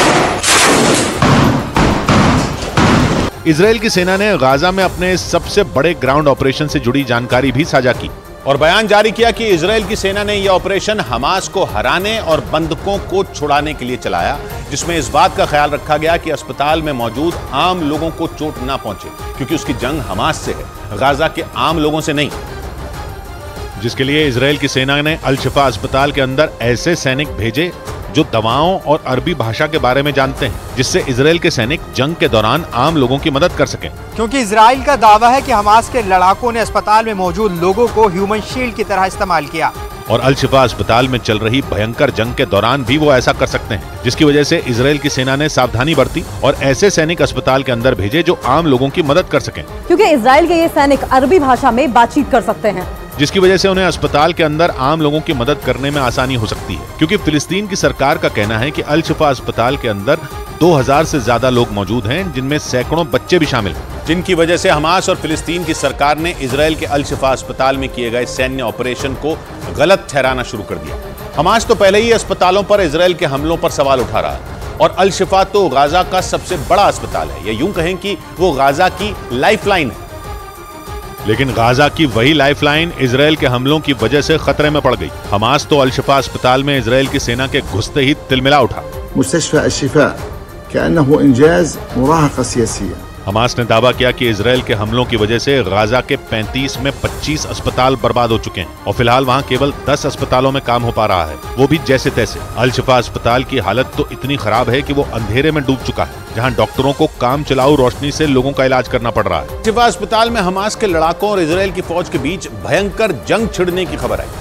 इजराइल की सेना ने गाजा में अपने सबसे बड़े ग्राउंड ऑपरेशन से जुड़ी जानकारी भी साझा की और बयान जारी किया कि इजराइल की सेना ने यह ऑपरेशन हमास को हराने और बंधकों को छुड़ाने के लिए चलाया, जिसमें इस बात का ख्याल रखा गया कि अस्पताल में मौजूद आम लोगों को चोट ना पहुंचे, क्योंकि उसकी जंग हमास से है, गाजा के आम लोगों से नहीं। जिसके लिए इजराइल की सेना ने अल शिफा अस्पताल के अंदर ऐसे सैनिक भेजे जो दवाओं और अरबी भाषा के बारे में जानते हैं, जिससे इजराइल के सैनिक जंग के दौरान आम लोगों की मदद कर सकें। क्योंकि इजराइल का दावा है कि हमास के लड़ाकों ने अस्पताल में मौजूद लोगों को ह्यूमन शील्ड की तरह इस्तेमाल किया और अल शिफा अस्पताल में चल रही भयंकर जंग के दौरान भी वो ऐसा कर सकते हैं, जिसकी वजह से इजराइल की सेना ने सावधानी बरती और ऐसे सैनिक अस्पताल के अंदर भेजे जो आम लोगों की मदद कर सकें, क्योंकि इजराइल के ये सैनिक अरबी भाषा में बातचीत कर सकते हैं, जिसकी वजह से उन्हें अस्पताल के अंदर आम लोगों की मदद करने में आसानी हो सकती है। क्योंकि फिलिस्तीन की सरकार का कहना है कि अल शिफा अस्पताल के अंदर दो हज़ार से ज्यादा लोग मौजूद हैं, जिनमें सैकड़ों बच्चे भी शामिल हैं, जिनकी वजह से हमास और फिलिस्तीन की सरकार ने इजराइल के अल शिफा अस्पताल में किए गए सैन्य ऑपरेशन को गलत ठहराना शुरू कर दिया। हमास तो पहले ही अस्पतालों पर इजराइल के हमलों पर सवाल उठा रहा है और अल शिफा तो गाजा का सबसे बड़ा अस्पताल है, या यूं कहें कि वो गाजा की लाइफलाइन है। लेकिन गाजा की वही लाइफलाइन इजराइल के हमलों की वजह से खतरे में पड़ गई। हमास तो अल शिफा अस्पताल में इजराइल की सेना के घुसते ही तिलमिला उठा। मुस्तशफा अल-शिफा कअन्नहु इंजाज मुराहका सियासिया। हमास ने दावा किया कि इजराइल के हमलों की वजह से गाजा के पैंतीस में पच्चीस अस्पताल बर्बाद हो चुके हैं और फिलहाल वहां केवल दस अस्पतालों में काम हो पा रहा है, वो भी जैसे तैसे। अल शिफा अस्पताल की हालत तो इतनी खराब है कि वो अंधेरे में डूब चुका है, जहां डॉक्टरों को काम चलाऊ रोशनी से लोगों का इलाज करना पड़ रहा है। शिफा अस्पताल में हमास के लड़ाकों और इजराइल की फौज के बीच भयंकर जंग छिड़ने की खबर आई।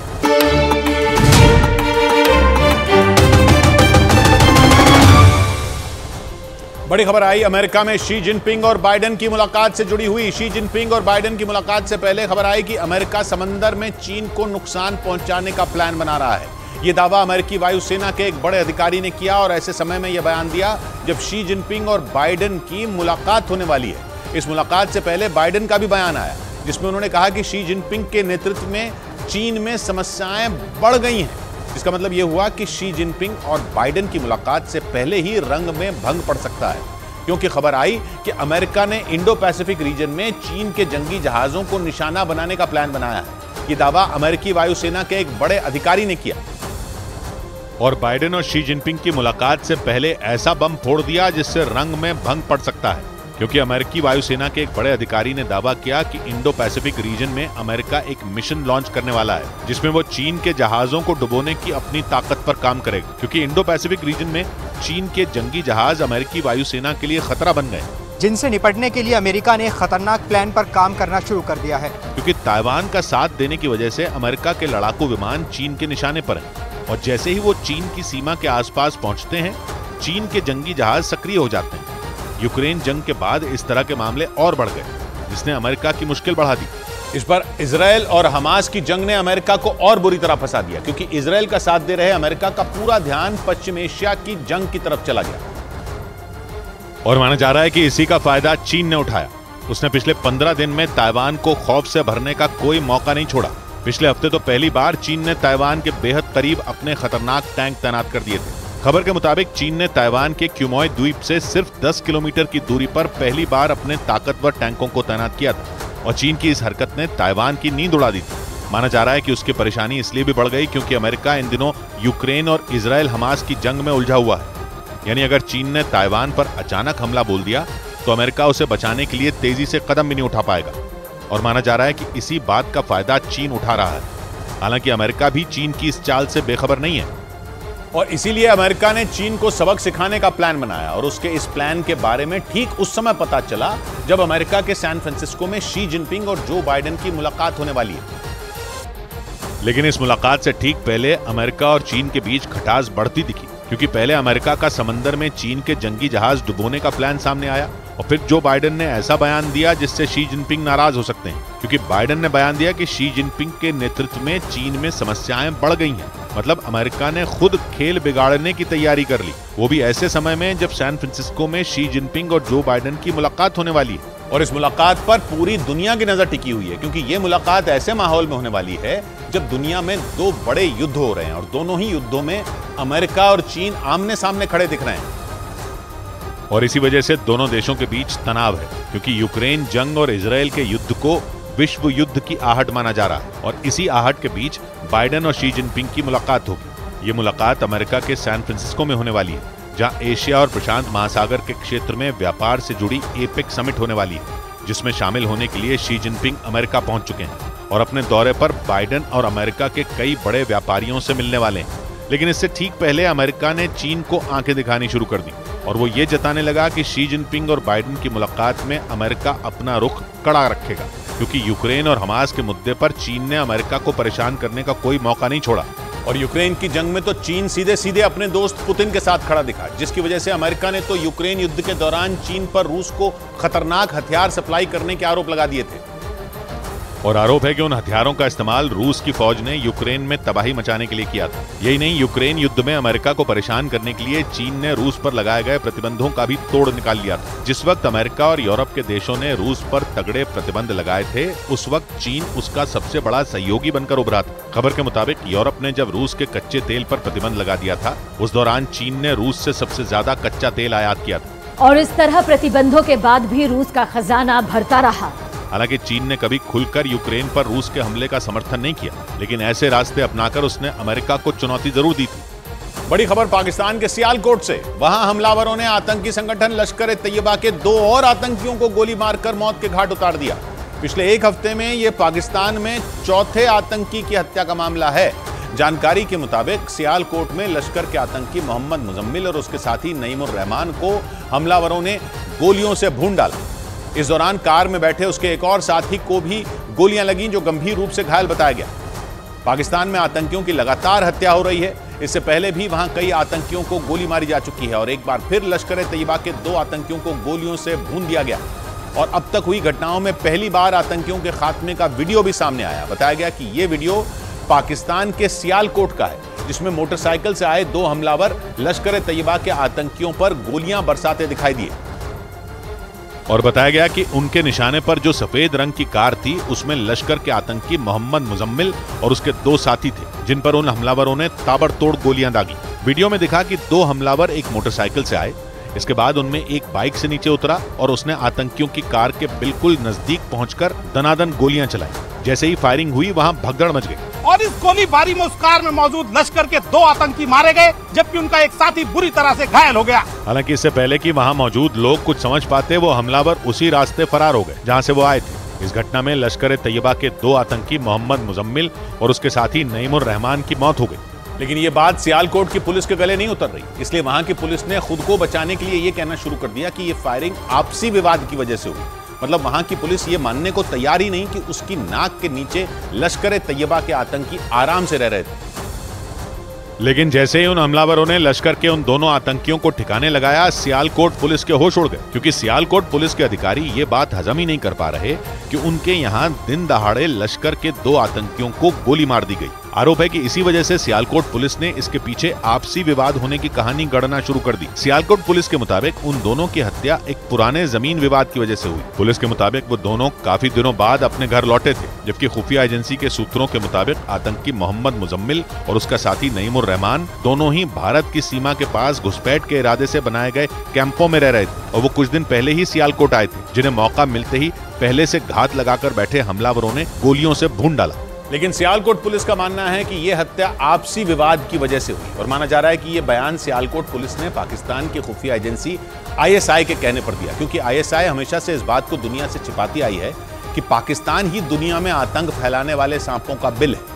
बड़ी खबर आई अमेरिका में शी जिनपिंग और बाइडेन की मुलाकात से जुड़ी हुई। शी जिनपिंग और बाइडेन की मुलाकात से पहले खबर आई कि अमेरिका समंदर में चीन को नुकसान पहुंचाने का प्लान बना रहा है। यह दावा अमेरिकी वायुसेना के एक बड़े अधिकारी ने किया और ऐसे समय में यह बयान दिया जब शी जिनपिंग और बाइडेन की मुलाकात होने वाली है। इस मुलाकात से पहले बाइडेन का भी बयान आया जिसमें उन्होंने कहा कि शी जिनपिंग के नेतृत्व में चीन में समस्याएं बढ़ गई हैं। इसका मतलब यह हुआ कि शी जिनपिंग और बाइडेन की मुलाकात से पहले ही रंग में भंग पड़ सकता है, क्योंकि खबर आई कि अमेरिका ने इंडो पैसिफिक रीजन में चीन के जंगी जहाजों को निशाना बनाने का प्लान बनाया है। यह दावा अमेरिकी वायुसेना के एक बड़े अधिकारी ने किया। और बाइडेन और शी जिनपिंग की मुलाकात से पहले ऐसा बम फोड़ दिया जिससे रंग में भंग पड़ सकता है, क्योंकि अमेरिकी वायुसेना के एक बड़े अधिकारी ने दावा किया कि इंडो पैसिफिक रीजन में अमेरिका एक मिशन लॉन्च करने वाला है जिसमें वो चीन के जहाजों को डुबोने की अपनी ताकत पर काम करेगा, क्योंकि इंडो पैसिफिक रीजन में चीन के जंगी जहाज अमेरिकी वायुसेना के लिए खतरा बन गए, जिनसे निपटने के लिए अमेरिका ने खतरनाक प्लान पर काम करना शुरू कर दिया है। क्योंकि ताइवान का साथ देने की वजह से अमेरिका के लड़ाकू विमान चीन के निशाने पर हैं और जैसे ही वो चीन की सीमा के आसपास पहुंचते हैं, चीन के जंगी जहाज सक्रिय हो जाते हैं। यूक्रेन जंग के बाद इस तरह के मामले और बढ़ गए, जिसने अमेरिका की मुश्किल बढ़ा दी। इस पर इजराइल और हमास की जंग ने अमेरिका को और बुरी तरह फंसा दिया, क्योंकि इजराइल का साथ दे रहे अमेरिका का पूरा ध्यान पश्चिम एशिया की जंग की तरफ चला गया। और माना जा रहा है कि इसी का फायदा चीन ने उठाया। उसने पिछले पंद्रह दिन में ताइवान को खौफ से भरने का कोई मौका नहीं छोड़ा। पिछले हफ्ते तो पहली बार चीन ने ताइवान के बेहद करीब अपने खतरनाक टैंक तैनात कर दिए थे। खबर के मुताबिक चीन ने ताइवान के क्यूमोय द्वीप से सिर्फ दस किलोमीटर की दूरी पर पहली बार अपने ताकतवर टैंकों को तैनात किया था और चीन की इस हरकत ने ताइवान की नींद उड़ा दी थी। माना जा रहा है कि उसकी परेशानी इसलिए भी बढ़ गई क्योंकि अमेरिका इन दिनों यूक्रेन और इजराइल हमास की जंग में उलझा हुआ है। यानी अगर चीन ने ताइवान पर अचानक हमला बोल दिया तो अमेरिका उसे बचाने के लिए तेजी से कदम भी नहीं उठा पाएगा। और माना जा रहा है कि इसी बात का फायदा चीन उठा रहा है। हालांकि अमेरिका भी चीन की इस चाल से बेखबर नहीं है और इसीलिए अमेरिका ने चीन को सबक सिखाने का प्लान बनाया। और उसके इस प्लान के बारे में ठीक उस समय पता चला जब अमेरिका के सैन फ्रांसिस्को में शी जिनपिंग और जो बाइडेन की मुलाकात होने वाली है। लेकिन इस मुलाकात से ठीक पहले अमेरिका और चीन के बीच खटास बढ़ती दिखी, क्योंकि पहले अमेरिका का समंदर में चीन के जंगी जहाज डुबोने का प्लान सामने आया और फिर जो बाइडेन ने ऐसा बयान दिया जिससे शी जिनपिंग नाराज हो सकते हैं, क्योंकि बाइडेन ने बयान दिया कि शी जिनपिंग के नेतृत्व में चीन में समस्याएं बढ़ गई हैं। मतलब अमेरिका ने खुद खेल बिगाड़ने की तैयारी कर ली, वो भी ऐसे समय में जब सैन फ्रांसिस्को में शी जिनपिंग और जो बाइडेन की मुलाकात होने वाली है। और इस मुलाकात पर पूरी दुनिया की नजर टिकी हुई है, क्योंकि ये मुलाकात ऐसे माहौल में होने वाली है जब दुनिया में दो बड़े युद्ध हो रहे हैं और दोनों ही युद्धों में अमेरिका और चीन आमने सामने खड़े दिख रहे हैं। और इसी वजह से दोनों देशों के बीच तनाव है, क्योंकि यूक्रेन जंग और इजराइल के युद्ध को विश्व युद्ध की आहट माना जा रहा है और इसी आहट के बीच बाइडेन और शी जिनपिंग की मुलाकात होगी। ये मुलाकात अमेरिका के सैन फ्रांसिस्को में होने वाली है, जहां एशिया और प्रशांत महासागर के क्षेत्र में व्यापार से जुड़ी एपेक समिट होने वाली है, जिसमें शामिल होने के लिए शी जिनपिंग अमेरिका पहुंच चुके हैं और अपने दौरे पर बाइडेन और अमेरिका के कई बड़े व्यापारियों से मिलने वाले हैं। लेकिन इससे ठीक पहले अमेरिका ने चीन को आंखें दिखानी शुरू कर दी और वो ये जताने लगा कि शी जिनपिंग और बाइडेन की मुलाकात में अमेरिका अपना रुख कड़ा रखेगा, क्योंकि यूक्रेन और हमास के मुद्दे पर चीन ने अमेरिका को परेशान करने का कोई मौका नहीं छोड़ा। और यूक्रेन की जंग में तो चीन सीधे सीधे अपने दोस्त पुतिन के साथ खड़ा दिखा, जिसकी वजह से अमेरिका ने तो यूक्रेन युद्ध के दौरान चीन पर रूस को खतरनाक हथियार सप्लाई करने के आरोप लगा दिए थे। और आरोप है कि उन हथियारों का इस्तेमाल रूस की फौज ने यूक्रेन में तबाही मचाने के लिए किया था। यही नहीं, यूक्रेन युद्ध में अमेरिका को परेशान करने के लिए चीन ने रूस पर लगाए गए प्रतिबंधों का भी तोड़ निकाल लिया था। जिस वक्त अमेरिका और यूरोप के देशों ने रूस पर तगड़े प्रतिबंध लगाए थे, उस वक्त चीन उसका सबसे बड़ा सहयोगी बनकर उभरा था। खबर के मुताबिक यूरोप ने जब रूस के कच्चे तेल पर प्रतिबंध लगा दिया था, उस दौरान चीन ने रूस से सबसे ज्यादा कच्चा तेल आयात किया था। और इस तरह प्रतिबंधों के बाद भी रूस का खजाना भरता रहा। हालांकि चीन ने कभी खुलकर यूक्रेन पर रूस के हमले का समर्थन नहीं किया, लेकिन ऐसे रास्ते अपनाकर उसने अमेरिका को चुनौती जरूर दी थी। बड़ी खबर पाकिस्तान के सियालकोट से। वहां हमलावरों ने आतंकी संगठन लश्कर ए तैयबा के दो और आतंकियों को गोली मारकर मौत के घाट उतार दिया। पिछले एक हफ्ते में यह पाकिस्तान में चौथे आतंकी की हत्या का मामला है। जानकारी के मुताबिक सियालकोट में लश्कर के आतंकी मोहम्मद मुजम्मिल और उसके साथी नईमुर रहमान को हमलावरों ने गोलियों से भून डाला। इस दौरान कार में बैठे उसके एक और साथी को भी गोलियां लगीं, जो गंभीर रूप से घायल बताया गया। पाकिस्तान में आतंकियों की लगातार हत्या हो रही है। इससे पहले भी वहां कई आतंकियों को गोली मारी जा चुकी है और एक बार फिर लश्कर ए तैयबा के दो आतंकियों को गोलियों से भून दिया गया। और अब तक हुई घटनाओं में पहली बार आतंकियों के खात्मे का वीडियो भी सामने आया। बताया गया कि यह वीडियो पाकिस्तान के सियालकोट का है, जिसमें मोटरसाइकिल से आए दो हमलावर लश्कर ए तैयबा के आतंकियों पर गोलियां बरसाते दिखाई दिए। और बताया गया कि उनके निशाने पर जो सफेद रंग की कार थी उसमें लश्कर के आतंकी मोहम्मद मुजम्मिल और उसके दो साथी थे, जिन पर उन हमलावरों ने ताबड़तोड़ गोलियां दागी। वीडियो में दिखा कि दो हमलावर एक मोटरसाइकिल से आए, इसके बाद उनमें एक बाइक से नीचे उतरा और उसने आतंकियों की कार के बिल्कुल नजदीक पहुंचकर दनादन गोलियां चलाई। जैसे ही फायरिंग हुई वहां भगदड़ मच गई और इस गोलीबारी में उस कार में मौजूद लश्कर के दो आतंकी मारे गए, जबकि उनका एक साथी बुरी तरह से घायल हो गया। हालांकि इससे पहले कि वहां मौजूद लोग कुछ समझ पाते, वो हमलावर उसी रास्ते फरार हो गए जहां से वो आए थे। इस घटना में लश्कर ए तैयबा के दो आतंकी मोहम्मद मुजम्मिल और उसके साथी नईमुर रहमान की मौत हो गई। लेकिन ये बात सियालकोट की पुलिस के गले नहीं उतर रही, इसलिए वहां की पुलिस ने खुद को बचाने के लिए ये कहना शुरू कर दिया कि ये फायरिंग आपसी विवाद की वजह से हुई। मतलब वहां की पुलिस ये मानने को तैयार ही नहीं कि उसकी नाक के नीचे लश्कर ए तैयबा के आतंकी आराम से रह रहे थे। लेकिन जैसे ही उन हमलावरों ने लश्कर के उन दोनों आतंकियों को ठिकाने लगाया, सियालकोट पुलिस के होश उड़ गए, क्योंकि सियालकोट पुलिस के अधिकारी ये बात हजम ही नहीं कर पा रहे कि उनके यहाँ दिन दहाड़े लश्कर के दो आतंकियों को गोली मार दी गई। आरोप है कि इसी वजह से सियालकोट पुलिस ने इसके पीछे आपसी विवाद होने की कहानी गढ़ना शुरू कर दी। सियालकोट पुलिस के मुताबिक उन दोनों की हत्या एक पुराने जमीन विवाद की वजह से हुई। पुलिस के मुताबिक वो दोनों काफी दिनों बाद अपने घर लौटे थे, जबकि खुफिया एजेंसी के सूत्रों के मुताबिक आतंकी मोहम्मद मुजम्मिल और उसका साथी नईमुर रहमान दोनों ही भारत की सीमा के पास घुसपैठ के इरादे से बनाए गए कैंपों में रह रहे थे और वो कुछ दिन पहले ही सियालकोट आए थे, जिन्हें मौका मिलते ही पहले से घात लगाकर बैठे हमलावरों ने गोलियों से भून डाला। लेकिन सियालकोट पुलिस का मानना है कि यह हत्या आपसी विवाद की वजह से हुई और माना जा रहा है कि यह बयान सियालकोट पुलिस ने पाकिस्तान की खुफिया एजेंसी आई एस आई के कहने पर दिया, क्योंकि आई एस आई हमेशा से इस बात को दुनिया से छिपाती आई है कि पाकिस्तान ही दुनिया में आतंक फैलाने वाले सांपों का बिल है।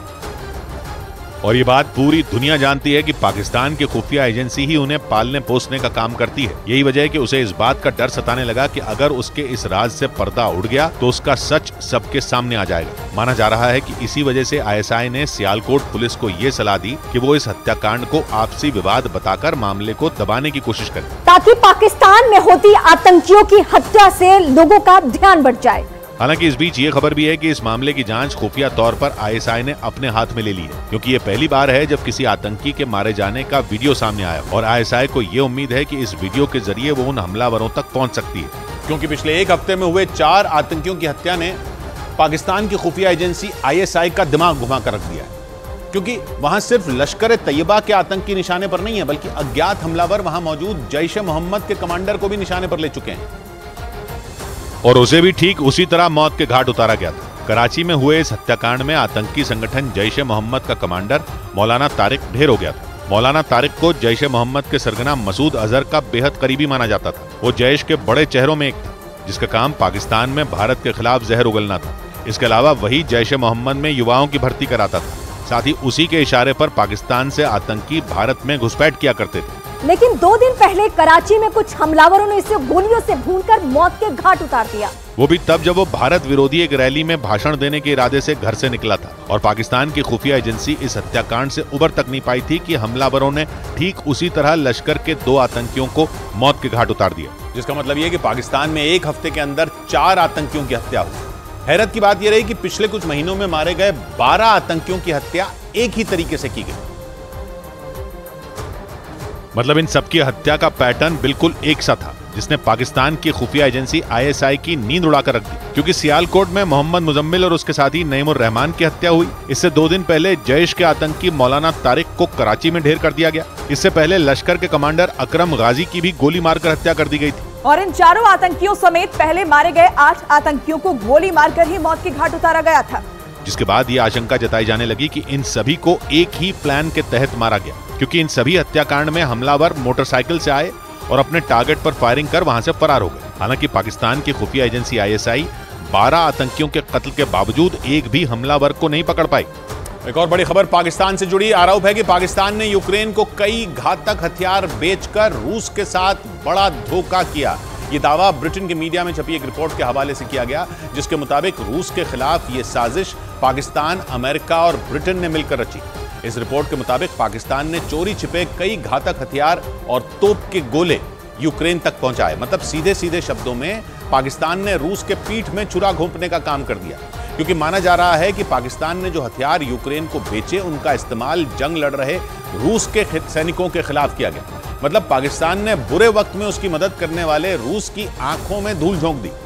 और ये बात पूरी दुनिया जानती है कि पाकिस्तान की खुफिया एजेंसी ही उन्हें पालने पोसने का काम करती है। यही वजह है कि उसे इस बात का डर सताने लगा कि अगर उसके इस राज से पर्दा उड़ गया तो उसका सच सबके सामने आ जाएगा। माना जा रहा है कि इसी वजह से आई एस आई ने सियालकोट पुलिस को ये सलाह दी कि वो इस हत्याकांड को आपसी विवाद बताकर मामले को दबाने की कोशिश करे, ताकि पाकिस्तान में होती आतंकियों की हत्या से लोगों का ध्यान बढ़ जाए। हालांकि इस बीच ये खबर भी है कि इस मामले की जांच खुफिया तौर पर आई एस आई ने अपने हाथ में ले ली है, क्योंकि ये पहली बार है जब किसी आतंकी के मारे जाने का वीडियो सामने आया और आई एस आई को ये उम्मीद है कि इस वीडियो के जरिए वो उन हमलावरों तक पहुंच सकती है। क्योंकि पिछले एक हफ्ते में हुए चार आतंकियों की हत्या ने पाकिस्तान की खुफिया एजेंसी आई एस आई का दिमाग घुमा कर रख दिया है, क्योंकि वहां सिर्फ लश्कर ए तैयबा के आतंकी निशाने पर नहीं है, बल्कि अज्ञात हमलावर वहां मौजूद जैश ए मोहम्मद के कमांडर को भी निशाने पर ले चुके हैं और उसे भी ठीक उसी तरह मौत के घाट उतारा गया था। कराची में हुए इस हत्याकांड में आतंकी संगठन जैश ए मोहम्मद का कमांडर मौलाना तारिक ढेर हो गया था। मौलाना तारिक को जैश ए मोहम्मद के सरगना मसूद अजहर का बेहद करीबी माना जाता था। वो जैश के बड़े चेहरों में एक था, जिसका काम पाकिस्तान में भारत के खिलाफ जहर उगलना था। इसके अलावा वही जैश ए मोहम्मद में युवाओं की भर्ती कराता था। साथ ही उसी के इशारे पर पाकिस्तान से आतंकी भारत में घुसपैठ किया करते थे। लेकिन दो दिन पहले कराची में कुछ हमलावरों ने इसे गोलियों से भूनकर मौत के घाट उतार दिया, वो भी तब जब वो भारत विरोधी एक रैली में भाषण देने के इरादे से घर से निकला था और पाकिस्तान की खुफिया एजेंसी इस हत्याकांड से उबर तक नहीं पाई थी कि हमलावरों ने ठीक उसी तरह लश्कर के दो आतंकियों को मौत के घाट उतार दिया। जिसका मतलब ये कि पाकिस्तान में एक हफ्ते के अंदर चार आतंकियों की हत्या हुई। हैरत की बात यह रही कि पिछले कुछ महीनों में मारे गए बारह आतंकियों की हत्या एक ही तरीके से की गई। मतलब इन सबकी हत्या का पैटर्न बिल्कुल एक सा था, जिसने पाकिस्तान की खुफिया एजेंसी आई एस आई की नींद उड़ाकर रख दी। क्योंकि सियालकोट में मोहम्मद मुजम्मिल और उसके साथी नईमुर रहमान की हत्या हुई। इससे दो दिन पहले जैश के आतंकी मौलाना तारिक को कराची में ढेर कर दिया गया। इससे पहले लश्कर के कमांडर अकरम गाजी की भी गोली मारकर हत्या कर दी गई थी। और इन चारों आतंकियों समेत पहले मारे गए आठ आतंकियों को गोली मारकर ही मौत के घाट उतारा गया था। जिसके बाद ये आशंका जताई जाने लगी कि इन सभी को एक ही प्लान के तहत मारा गया, क्योंकि इन सभी हत्याकांड में हमलावर मोटरसाइकिल से आए और अपने टारगेट पर फायरिंग कर वहां से फरार हो गए। हालांकि पाकिस्तान की खुफिया एजेंसी आई एस आई बारह आतंकियों के कत्ल के बावजूद एक भी हमलावर को नहीं पकड़ पाई। एक और बड़ी खबर पाकिस्तान से जुड़ी। आरोप है कि पाकिस्तान ने यूक्रेन को कई घातक हथियार बेचकर रूस के साथ बड़ा धोखा किया। ये दावा ब्रिटेन के मीडिया में छपी एक रिपोर्ट के हवाले से किया गया, जिसके मुताबिक रूस के खिलाफ ये साजिश पाकिस्तान, अमेरिका और ब्रिटेन ने मिलकर रची। इस रिपोर्ट के मुताबिक पाकिस्तान ने चोरी छिपे कई घातक हथियार और तोप के गोले यूक्रेन तक पहुंचाए। मतलब सीधे सीधे शब्दों में पाकिस्तान ने रूस के पीठ में छुरा घोंपने का काम कर दिया, क्योंकि माना जा रहा है कि पाकिस्तान ने जो हथियार यूक्रेन को बेचे उनका इस्तेमाल जंग लड़ रहे रूस के सैनिकों के खिलाफ किया गया। मतलब पाकिस्तान ने बुरे वक्त में उसकी मदद करने वाले रूस की आंखों में धूल झोंक दी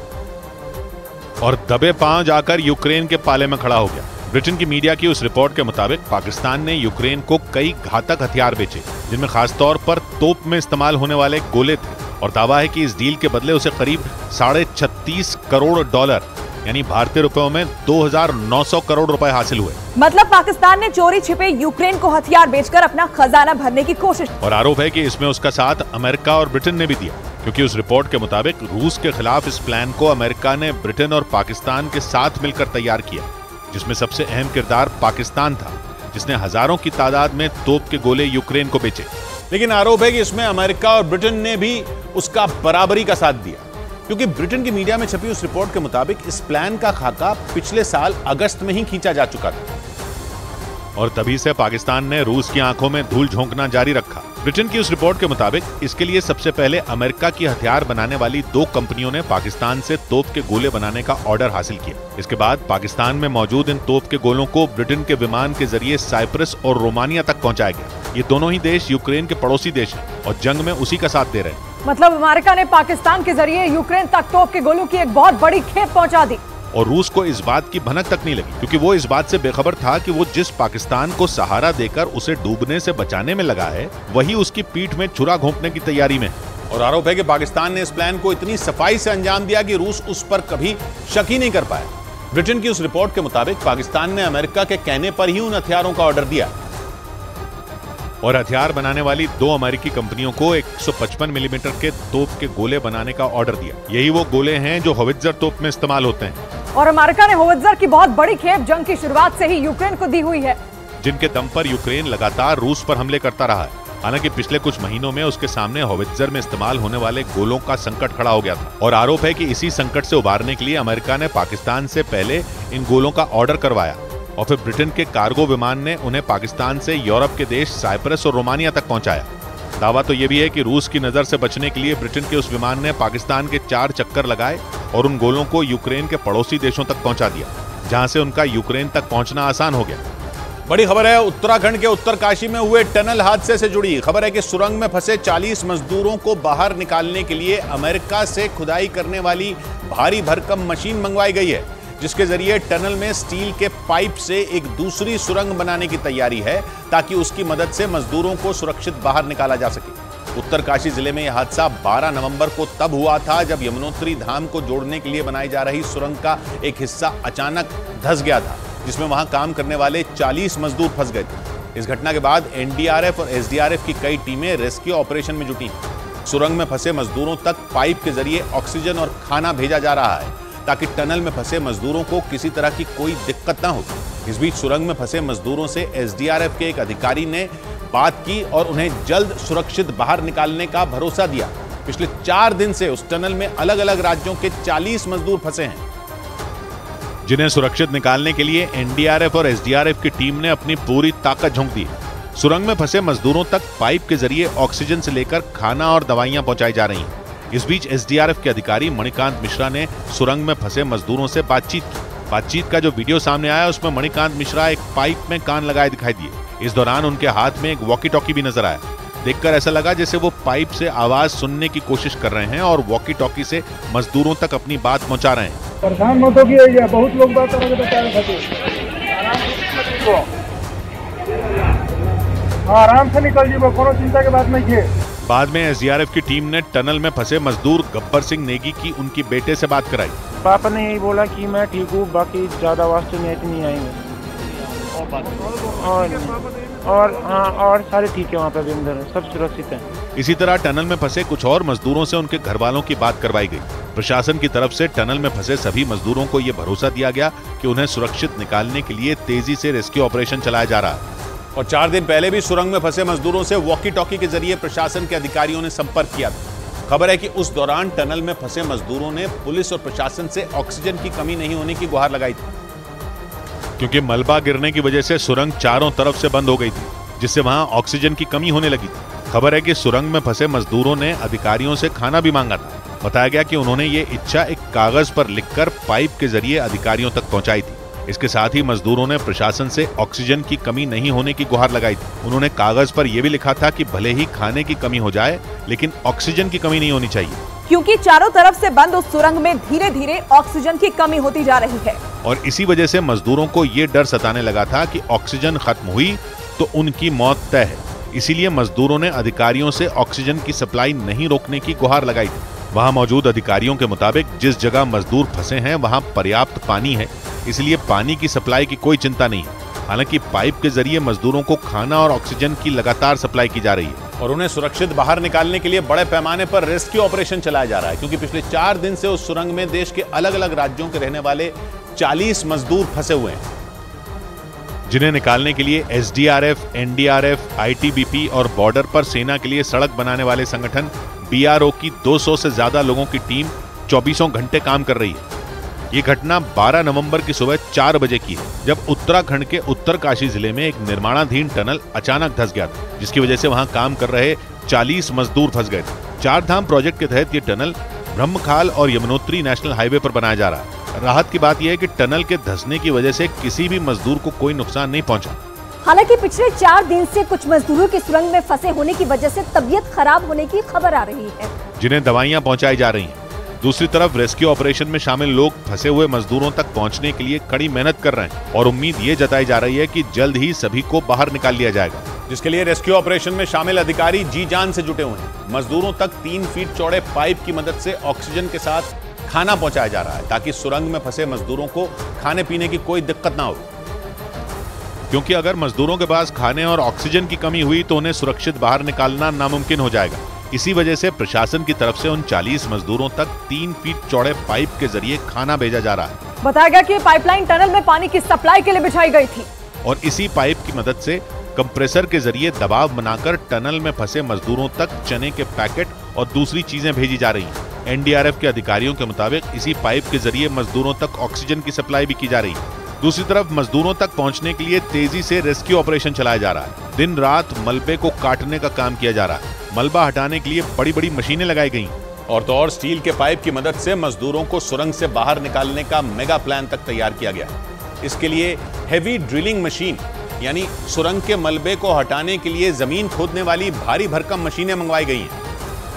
और दबे पांव जाकर यूक्रेन के पाले में खड़ा हो गया। ब्रिटेन की मीडिया की उस रिपोर्ट के मुताबिक पाकिस्तान ने यूक्रेन को कई घातक हथियार बेचे, जिनमें खासतौर पर तोप में इस्तेमाल होने वाले गोले थे, और दावा है कि इस डील के बदले उसे करीब साढ़े छत्तीस करोड़ डॉलर यानी भारतीय रुपयों में दो हजार नौ सौ करोड़ रुपए हासिल हुए। मतलब पाकिस्तान ने चोरी छिपे यूक्रेन को हथियार बेचकर अपना खजाना भरने की कोशिश। और आरोप है कि इसमें उसका साथ अमेरिका और ब्रिटेन ने भी दिया, क्योंकि उस रिपोर्ट के मुताबिक रूस के खिलाफ इस प्लान को अमेरिका ने ब्रिटेन और पाकिस्तान के साथ मिलकर तैयार किया, जिसमें सबसे अहम किरदार पाकिस्तान था, जिसने हजारों की तादाद में तोप के गोले यूक्रेन को बेचे। लेकिन आरोप है कि इसमें अमेरिका और ब्रिटेन ने भी उसका बराबरी का साथ दिया, क्योंकि ब्रिटेन की मीडिया में छपी उस रिपोर्ट के मुताबिक इस प्लान का खाका पिछले साल अगस्त में ही खींचा जा चुका था, और तभी से पाकिस्तान ने रूस की आंखों में धूल झोंकना जारी रखा। ब्रिटेन की उस रिपोर्ट के मुताबिक इसके लिए सबसे पहले अमेरिका की हथियार बनाने वाली दो कंपनियों ने पाकिस्तान से तोप के गोले बनाने का ऑर्डर हासिल किया। इसके बाद पाकिस्तान में मौजूद इन तोप के गोलों को ब्रिटेन के विमान के जरिए साइप्रस और रोमानिया तक पहुंचाया गया। ये दोनों ही देश यूक्रेन के पड़ोसी देश हैं और जंग में उसी का साथ दे रहे हैं। मतलब अमेरिका ने पाकिस्तान के जरिए यूक्रेन तक तोप के गोलों की एक बहुत बड़ी खेप पहुंचा दी, और रूस को इस बात की भनक तक नहीं लगी, क्योंकि वो इस बात से बेखबर था कि वो जिस पाकिस्तान को सहारा देकर उसे डूबने से बचाने में लगा है, वही उसकी पीठ में छुरा घोंपने की तैयारी में। और आरोप है कि पाकिस्तान ने इस प्लान को इतनी सफाई से अंजाम दिया कि रूस उस पर कभी शक ही नहीं कर पाया। ब्रिटेन की उस रिपोर्ट के मुताबिक पाकिस्तान ने अमेरिका के कहने पर ही उन हथियारों का ऑर्डर दिया, और हथियार बनाने वाली दो अमेरिकी कंपनियों को एक सौ पचपन मिलीमीटर के तोप के गोले बनाने का ऑर्डर दिया। यही वो गोले हैं जो होवित्जर तोप में इस्तेमाल होते हैं, और अमेरिका ने होवित्जर की बहुत बड़ी खेप जंग की शुरुआत से ही यूक्रेन को दी हुई है, जिनके दम पर यूक्रेन लगातार रूस पर हमले करता रहा है। हालांकि पिछले कुछ महीनों में उसके सामने होवित्जर में इस्तेमाल होने वाले गोलों का संकट खड़ा हो गया था, और आरोप है कि इसी संकट से उबारने के लिए अमेरिका ने पाकिस्तान से पहले इन गोलों का ऑर्डर करवाया, और फिर ब्रिटेन के कार्गो विमान ने उन्हें पाकिस्तान से यूरोप के देश साइप्रस और रोमानिया तक पहुंचाया। दावा तो यह भी है कि रूस की नजर से बचने के लिए ब्रिटेन के उस विमान ने पाकिस्तान के चार चक्कर लगाए और उन गोलों को यूक्रेन के पड़ोसी देशों तक पहुंचा दिया, जहां से उनका यूक्रेन तक पहुंचना आसान हो गया। बड़ी खबर है उत्तराखंड के उत्तरकाशी में हुए टनल हादसे से जुड़ी। खबर है कि सुरंग में फंसे चालीस मजदूरों को बाहर निकालने के लिए अमेरिका से खुदाई करने वाली भारी भरकम मशीन मंगवाई गई है, जिसके जरिए टनल में स्टील के पाइप से एक दूसरी सुरंग बनाने की तैयारी है, ताकि उसकी मदद से मजदूरों को सुरक्षित बाहर निकाला जा सके। उत्तरकाशी जिले में यह हादसा बारह नवंबर को तब हुआ था जब यमुनोत्री धाम को जोड़ने के लिए बनाई जा रही सुरंग का एक हिस्सा अचानक धंस गया था, जिसमें वहां काम करने वाले चालीस मजदूर फंस गए थे। इस घटना के बाद एनडीआरएफ और एसडीआरएफ की कई टीमें रेस्क्यू ऑपरेशन में जुटी। सुरंग में फंसे मजदूरों तक पाइप के जरिए ऑक्सीजन और खाना भेजा जा रहा है, ताकि टनल में फंसे मजदूरों को किसी तरह की कोई दिक्कत ना हो। इस बीच सुरंग में फंसे मजदूरों से एसडीआरएफ के एक अधिकारी ने बात की और उन्हें जल्द सुरक्षित बाहर निकालने का भरोसा दिया। पिछले चार दिन से उस टनल में अलग अलग राज्यों के चालीस मजदूर फंसे हैं, जिन्हें सुरक्षित निकालने के लिए एनडीआरएफ और एसडीआरएफ की टीम ने अपनी पूरी ताकत झोंक दी। सुरंग में फंसे मजदूरों तक पाइप के जरिए ऑक्सीजन से लेकर खाना और दवाइयां पहुंचाई जा रही हैं। इस बीच एसडीआरएफ के अधिकारी मणिकांत मिश्रा ने सुरंग में फंसे मजदूरों से बातचीत की। बातचीत का जो वीडियो सामने आया उसमें मणिकांत मिश्रा एक पाइप में कान लगाए दिखाई दिए। इस दौरान उनके हाथ में एक वॉकी टॉकी भी नजर आया। देखकर ऐसा लगा जैसे वो पाइप से आवाज सुनने की कोशिश कर रहे हैं और वॉकी टॉकी से मजदूरों तक अपनी बात पहुंचा रहे हैं। परेशान मत होइए, बहुत लोग बात कर रहे हैं, आराम से निकल जीवो, कोनो चिंता के बात नहीं है। बाद में एसडीआरएफ की टीम ने टनल में फंसे मजदूर गब्बर सिंह नेगी की उनकी बेटे से बात कराई। पापा ने यही बोला कि मैं ठीक हूँ, बाकी ज्यादा वास्ते में नहीं आएंगे और और हाँ और सारे ठीक है, वहाँ पे भी अंदर सब सुरक्षित है। इसी तरह टनल में फंसे कुछ और मजदूरों से उनके घर वालों की बात करवाई गई। प्रशासन की तरफ से टनल में फंसे सभी मजदूरों को ये भरोसा दिया गया कि उन्हें सुरक्षित निकालने के लिए तेजी से रेस्क्यू ऑपरेशन चलाया जा रहा है। और चार दिन पहले भी सुरंग में फंसे मजदूरों से वॉकी टॉकी के जरिए प्रशासन के अधिकारियों ने संपर्क किया था। खबर है कि उस दौरान टनल में फंसे मजदूरों ने पुलिस और प्रशासन से ऑक्सीजन की कमी नहीं होने की गुहार लगाई थी। क्योंकि मलबा गिरने की वजह से सुरंग चारों तरफ से बंद हो गई थी, जिससे वहां ऑक्सीजन की कमी होने लगी थी। खबर है कि सुरंग में फंसे मजदूरों ने अधिकारियों से खाना भी मांगा था। बताया गया कि उन्होंने ये इच्छा एक कागज पर लिखकर पाइप के जरिए अधिकारियों तक पहुंचाई थी। इसके साथ ही मजदूरों ने प्रशासन से ऑक्सीजन की कमी नहीं होने की गुहार लगाई थी। उन्होंने कागज पर यह भी लिखा था कि भले ही खाने की कमी हो जाए, लेकिन ऑक्सीजन की कमी नहीं होनी चाहिए, क्योंकि चारों तरफ से बंद उस सुरंग में धीरे धीरे ऑक्सीजन की कमी होती जा रही है। और इसी वजह से मजदूरों को ये डर सताने लगा था कि ऑक्सीजन खत्म हुई तो उनकी मौत तय है। इसीलिए मजदूरों ने अधिकारियों से ऑक्सीजन की सप्लाई नहीं रोकने की गुहार लगाई थी। वहां मौजूद अधिकारियों के मुताबिक जिस जगह मजदूर फंसे हैं वहां पर्याप्त पानी है, इसलिए पानी की सप्लाई की कोई चिंता नहीं है। हालांकि पाइप के जरिए मजदूरों को खाना और ऑक्सीजन की लगातार सप्लाई की जा रही है और उन्हें सुरक्षित बाहर निकालने के लिए बड़े पैमाने पर रेस्क्यू ऑपरेशन चलाया जा रहा है, क्योंकि पिछले चार दिन से उस सुरंग में देश के अलग अलग राज्यों के रहने वाले चालीस मजदूर फंसे हुए हैं, जिन्हें निकालने के लिए S D R F, N D R F, I T B P और बॉर्डर पर सेना के लिए सड़क बनाने वाले संगठन बी आर ओ की दो सौ से ज्यादा लोगों की टीम चौबीसों घंटे काम कर रही है। ये घटना बारह नवंबर की सुबह चार बजे की है, जब उत्तराखंड के उत्तरकाशी जिले में एक निर्माणाधीन टनल अचानक धंस गया था, जिसकी वजह से वहां काम कर रहे चालीस मजदूर फंस गए थे। चार धाम प्रोजेक्ट के तहत ये टनल ब्रह्मखाल और यमुनोत्री नेशनल हाईवे पर बनाया जा रहा है। राहत की बात यह है कि टनल के धंसने की वजह से किसी भी मजदूर को कोई नुकसान नहीं पहुंचा। हालांकि पिछले चार दिन से कुछ मजदूरों की सुरंग में फंसे होने की वजह से तबीयत खराब होने की खबर आ रही है, जिन्हें दवाइयां पहुंचाई जा रही हैं। दूसरी तरफ रेस्क्यू ऑपरेशन में शामिल लोग फंसे हुए मजदूरों तक पहुंचने के लिए कड़ी मेहनत कर रहे हैं और उम्मीद ये जताई जा रही है कि जल्द ही सभी को बाहर निकाल लिया जाएगा, जिसके लिए रेस्क्यू ऑपरेशन में शामिल अधिकारी जी जान से जुटे हुए हैं। मजदूरों तक तीन फीट चौड़े पाइप की मदद से ऑक्सीजन के साथ खाना पहुंचाया जा रहा है, ताकि सुरंग में फंसे मजदूरों को खाने पीने की कोई दिक्कत ना हो। क्योंकि अगर मजदूरों के पास खाने और ऑक्सीजन की कमी हुई तो उन्हें सुरक्षित बाहर निकालना नामुमकिन हो जाएगा। इसी वजह से प्रशासन की तरफ से उन चालीस मजदूरों तक तीन फीट चौड़े पाइप के जरिए खाना भेजा जा रहा है। बताया गया कि पाइपलाइन टनल में पानी की सप्लाई के लिए बिछाई गई थी और इसी पाइप की मदद से कंप्रेसर के जरिए दबाव बनाकर टनल में फंसे मजदूरों तक चने के पैकेट और दूसरी चीजें भेजी जा रही हैं। एन डी आर एफ के अधिकारियों के मुताबिक इसी पाइप के जरिए मजदूरों तक ऑक्सीजन की सप्लाई भी की जा रही है। दूसरी तरफ मजदूरों तक पहुंचने के लिए तेजी से रेस्क्यू ऑपरेशन चलाया जा रहा है। दिन रात मलबे को काटने का काम किया जा रहा है। मलबा हटाने के लिए बड़ी बड़ी मशीनें लगाई गई और तो और स्टील के पाइप की मदद से मजदूरों को सुरंग से बाहर निकालने का मेगा प्लान तक तैयार किया गया है। इसके लिए हेवी ड्रिलिंग मशीन, यानी सुरंग के मलबे को हटाने के लिए जमीन खोदने वाली भारी भरकम मशीनें मंगवाई गई हैं।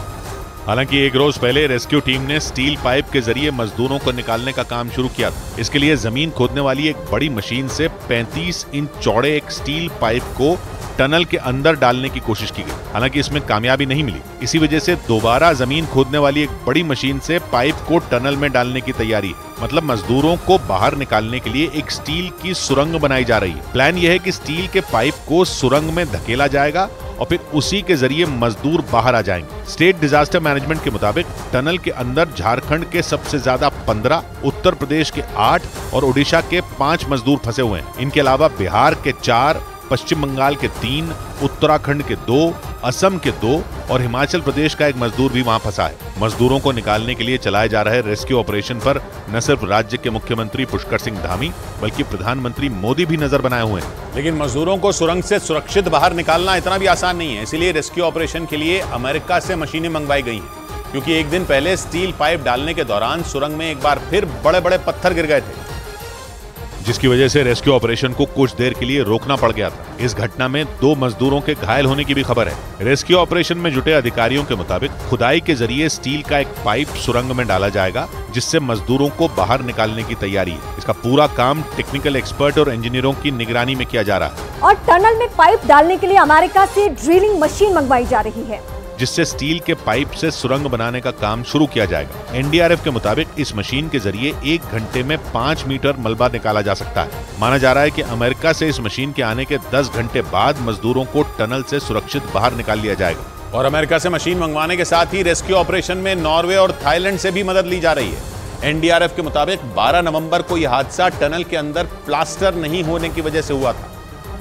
हालांकि एक रोज पहले रेस्क्यू टीम ने स्टील पाइप के जरिए मजदूरों को निकालने का काम शुरू किया था। इसके लिए जमीन खोदने वाली एक बड़ी मशीन से पैंतीस इंच चौड़े एक स्टील पाइप को टनल के अंदर डालने की कोशिश की गई। हालांकि इसमें कामयाबी नहीं मिली। इसी वजह से दोबारा जमीन खोदने वाली एक बड़ी मशीन से पाइप को टनल में डालने की तैयारी है। मतलब मजदूरों को बाहर निकालने के लिए एक स्टील की सुरंग बनाई जा रही है। प्लान यह है कि स्टील के पाइप को सुरंग में धकेला जाएगा और फिर उसी के जरिए मजदूर बाहर आ जाएंगे। स्टेट डिजास्टर मैनेजमेंट के मुताबिक टनल के अंदर झारखंड के सबसे ज्यादा पंद्रह, उत्तर प्रदेश के आठ और ओडिशा के पांच मजदूर फंसे हुए हैं। इनके अलावा बिहार के चार, पश्चिम बंगाल के तीन, उत्तराखंड के दो, असम के दो और हिमाचल प्रदेश का एक मजदूर भी वहां फंसा है। मजदूरों को निकालने के लिए चलाए जा रहे रेस्क्यू ऑपरेशन पर न सिर्फ राज्य के मुख्यमंत्री पुष्कर सिंह धामी बल्कि प्रधानमंत्री मोदी भी नजर बनाए हुए हैं। लेकिन मजदूरों को सुरंग से सुरक्षित बाहर निकालना इतना भी आसान नहीं है। इसीलिए रेस्क्यू ऑपरेशन के लिए अमेरिका से मशीनें मंगवाई गई हैं, क्योंकि एक दिन पहले स्टील पाइप डालने के दौरान सुरंग में एक बार फिर बड़े बड़े पत्थर गिर गए थे, जिसकी वजह से रेस्क्यू ऑपरेशन को कुछ देर के लिए रोकना पड़ गया था। इस घटना में दो मजदूरों के घायल होने की भी खबर है। रेस्क्यू ऑपरेशन में जुटे अधिकारियों के मुताबिक खुदाई के जरिए स्टील का एक पाइप सुरंग में डाला जाएगा, जिससे मजदूरों को बाहर निकालने की तैयारी है। इसका पूरा काम टेक्निकल एक्सपर्ट और इंजीनियरों की निगरानी में किया जा रहा है। और टनल में पाइप डालने के लिए अमेरिका से ड्रिलिंग मशीन मंगवाई जा रही है, जिससे स्टील के पाइप से सुरंग बनाने का काम शुरू किया जाएगा। एन डी आर एफ के मुताबिक इस मशीन के जरिए एक घंटे में पाँच मीटर मलबा निकाला जा सकता है। माना जा रहा है कि अमेरिका से इस मशीन के आने के दस घंटे बाद मजदूरों को टनल से सुरक्षित बाहर निकाल लिया जाएगा। और अमेरिका से मशीन मंगवाने के साथ ही रेस्क्यू ऑपरेशन में नॉर्वे और थाईलैंड से भी मदद ली जा रही है। एन डी आर एफ के मुताबिक बारह नवंबर को यह हादसा टनल के अंदर प्लास्टर नहीं होने की वजह से हुआ था,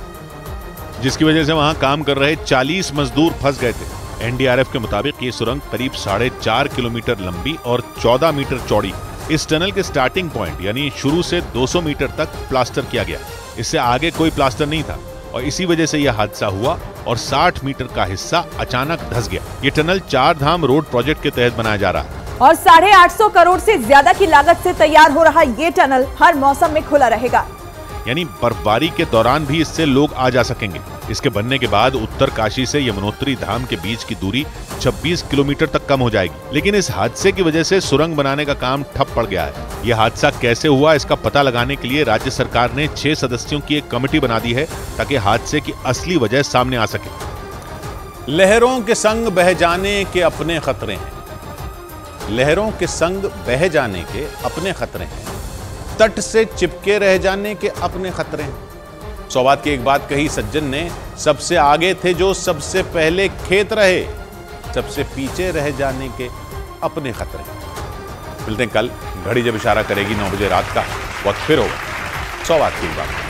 जिसकी वजह से वहां काम कर रहे चालीस मजदूर फंस गए थे। एन डी आर एफ के मुताबिक ये सुरंग करीब साढ़े चार किलोमीटर लंबी और चौदह मीटर चौड़ी, इस टनल के स्टार्टिंग पॉइंट यानी शुरू से दो सौ मीटर तक प्लास्टर किया गया। इससे आगे कोई प्लास्टर नहीं था और इसी वजह से यह हादसा हुआ और साठ मीटर का हिस्सा अचानक धंस गया। ये टनल चार धाम रोड प्रोजेक्ट के तहत बनाया जा रहा है और साढ़े आठ सौ करोड़ से ज्यादा की लागत से तैयार हो रहा ये टनल हर मौसम में खुला रहेगा, यानी बर्फबारी के दौरान भी इससे लोग आ जा सकेंगे। इसके बनने के बाद उत्तर काशी से यमुनोत्री धाम के बीच की दूरी छब्बीस किलोमीटर तक कम हो जाएगी। लेकिन इस हादसे की वजह से सुरंग बनाने का काम ठप पड़ गया है। यह हादसा कैसे हुआ इसका पता लगाने के लिए राज्य सरकार ने छह सदस्यों की एक कमेटी बना दी है ताकि हादसे की असली वजह सामने आ सके। लहरों के संग बह जाने के अपने खतरे हैं। लहरों के संग बह जाने के अपने खतरे हैं, तट से चिपके रह जाने के अपने खतरे हैं। सौ बात की एक बात कही सज्जन ने, सबसे आगे थे जो सबसे पहले खेत रहे, सबसे पीछे रह जाने के अपने खतरे हैं। मिलते हैं कल, घड़ी जब इशारा करेगी नौ बजे रात का, वक्त फिर होगा सौ बात की एक बात।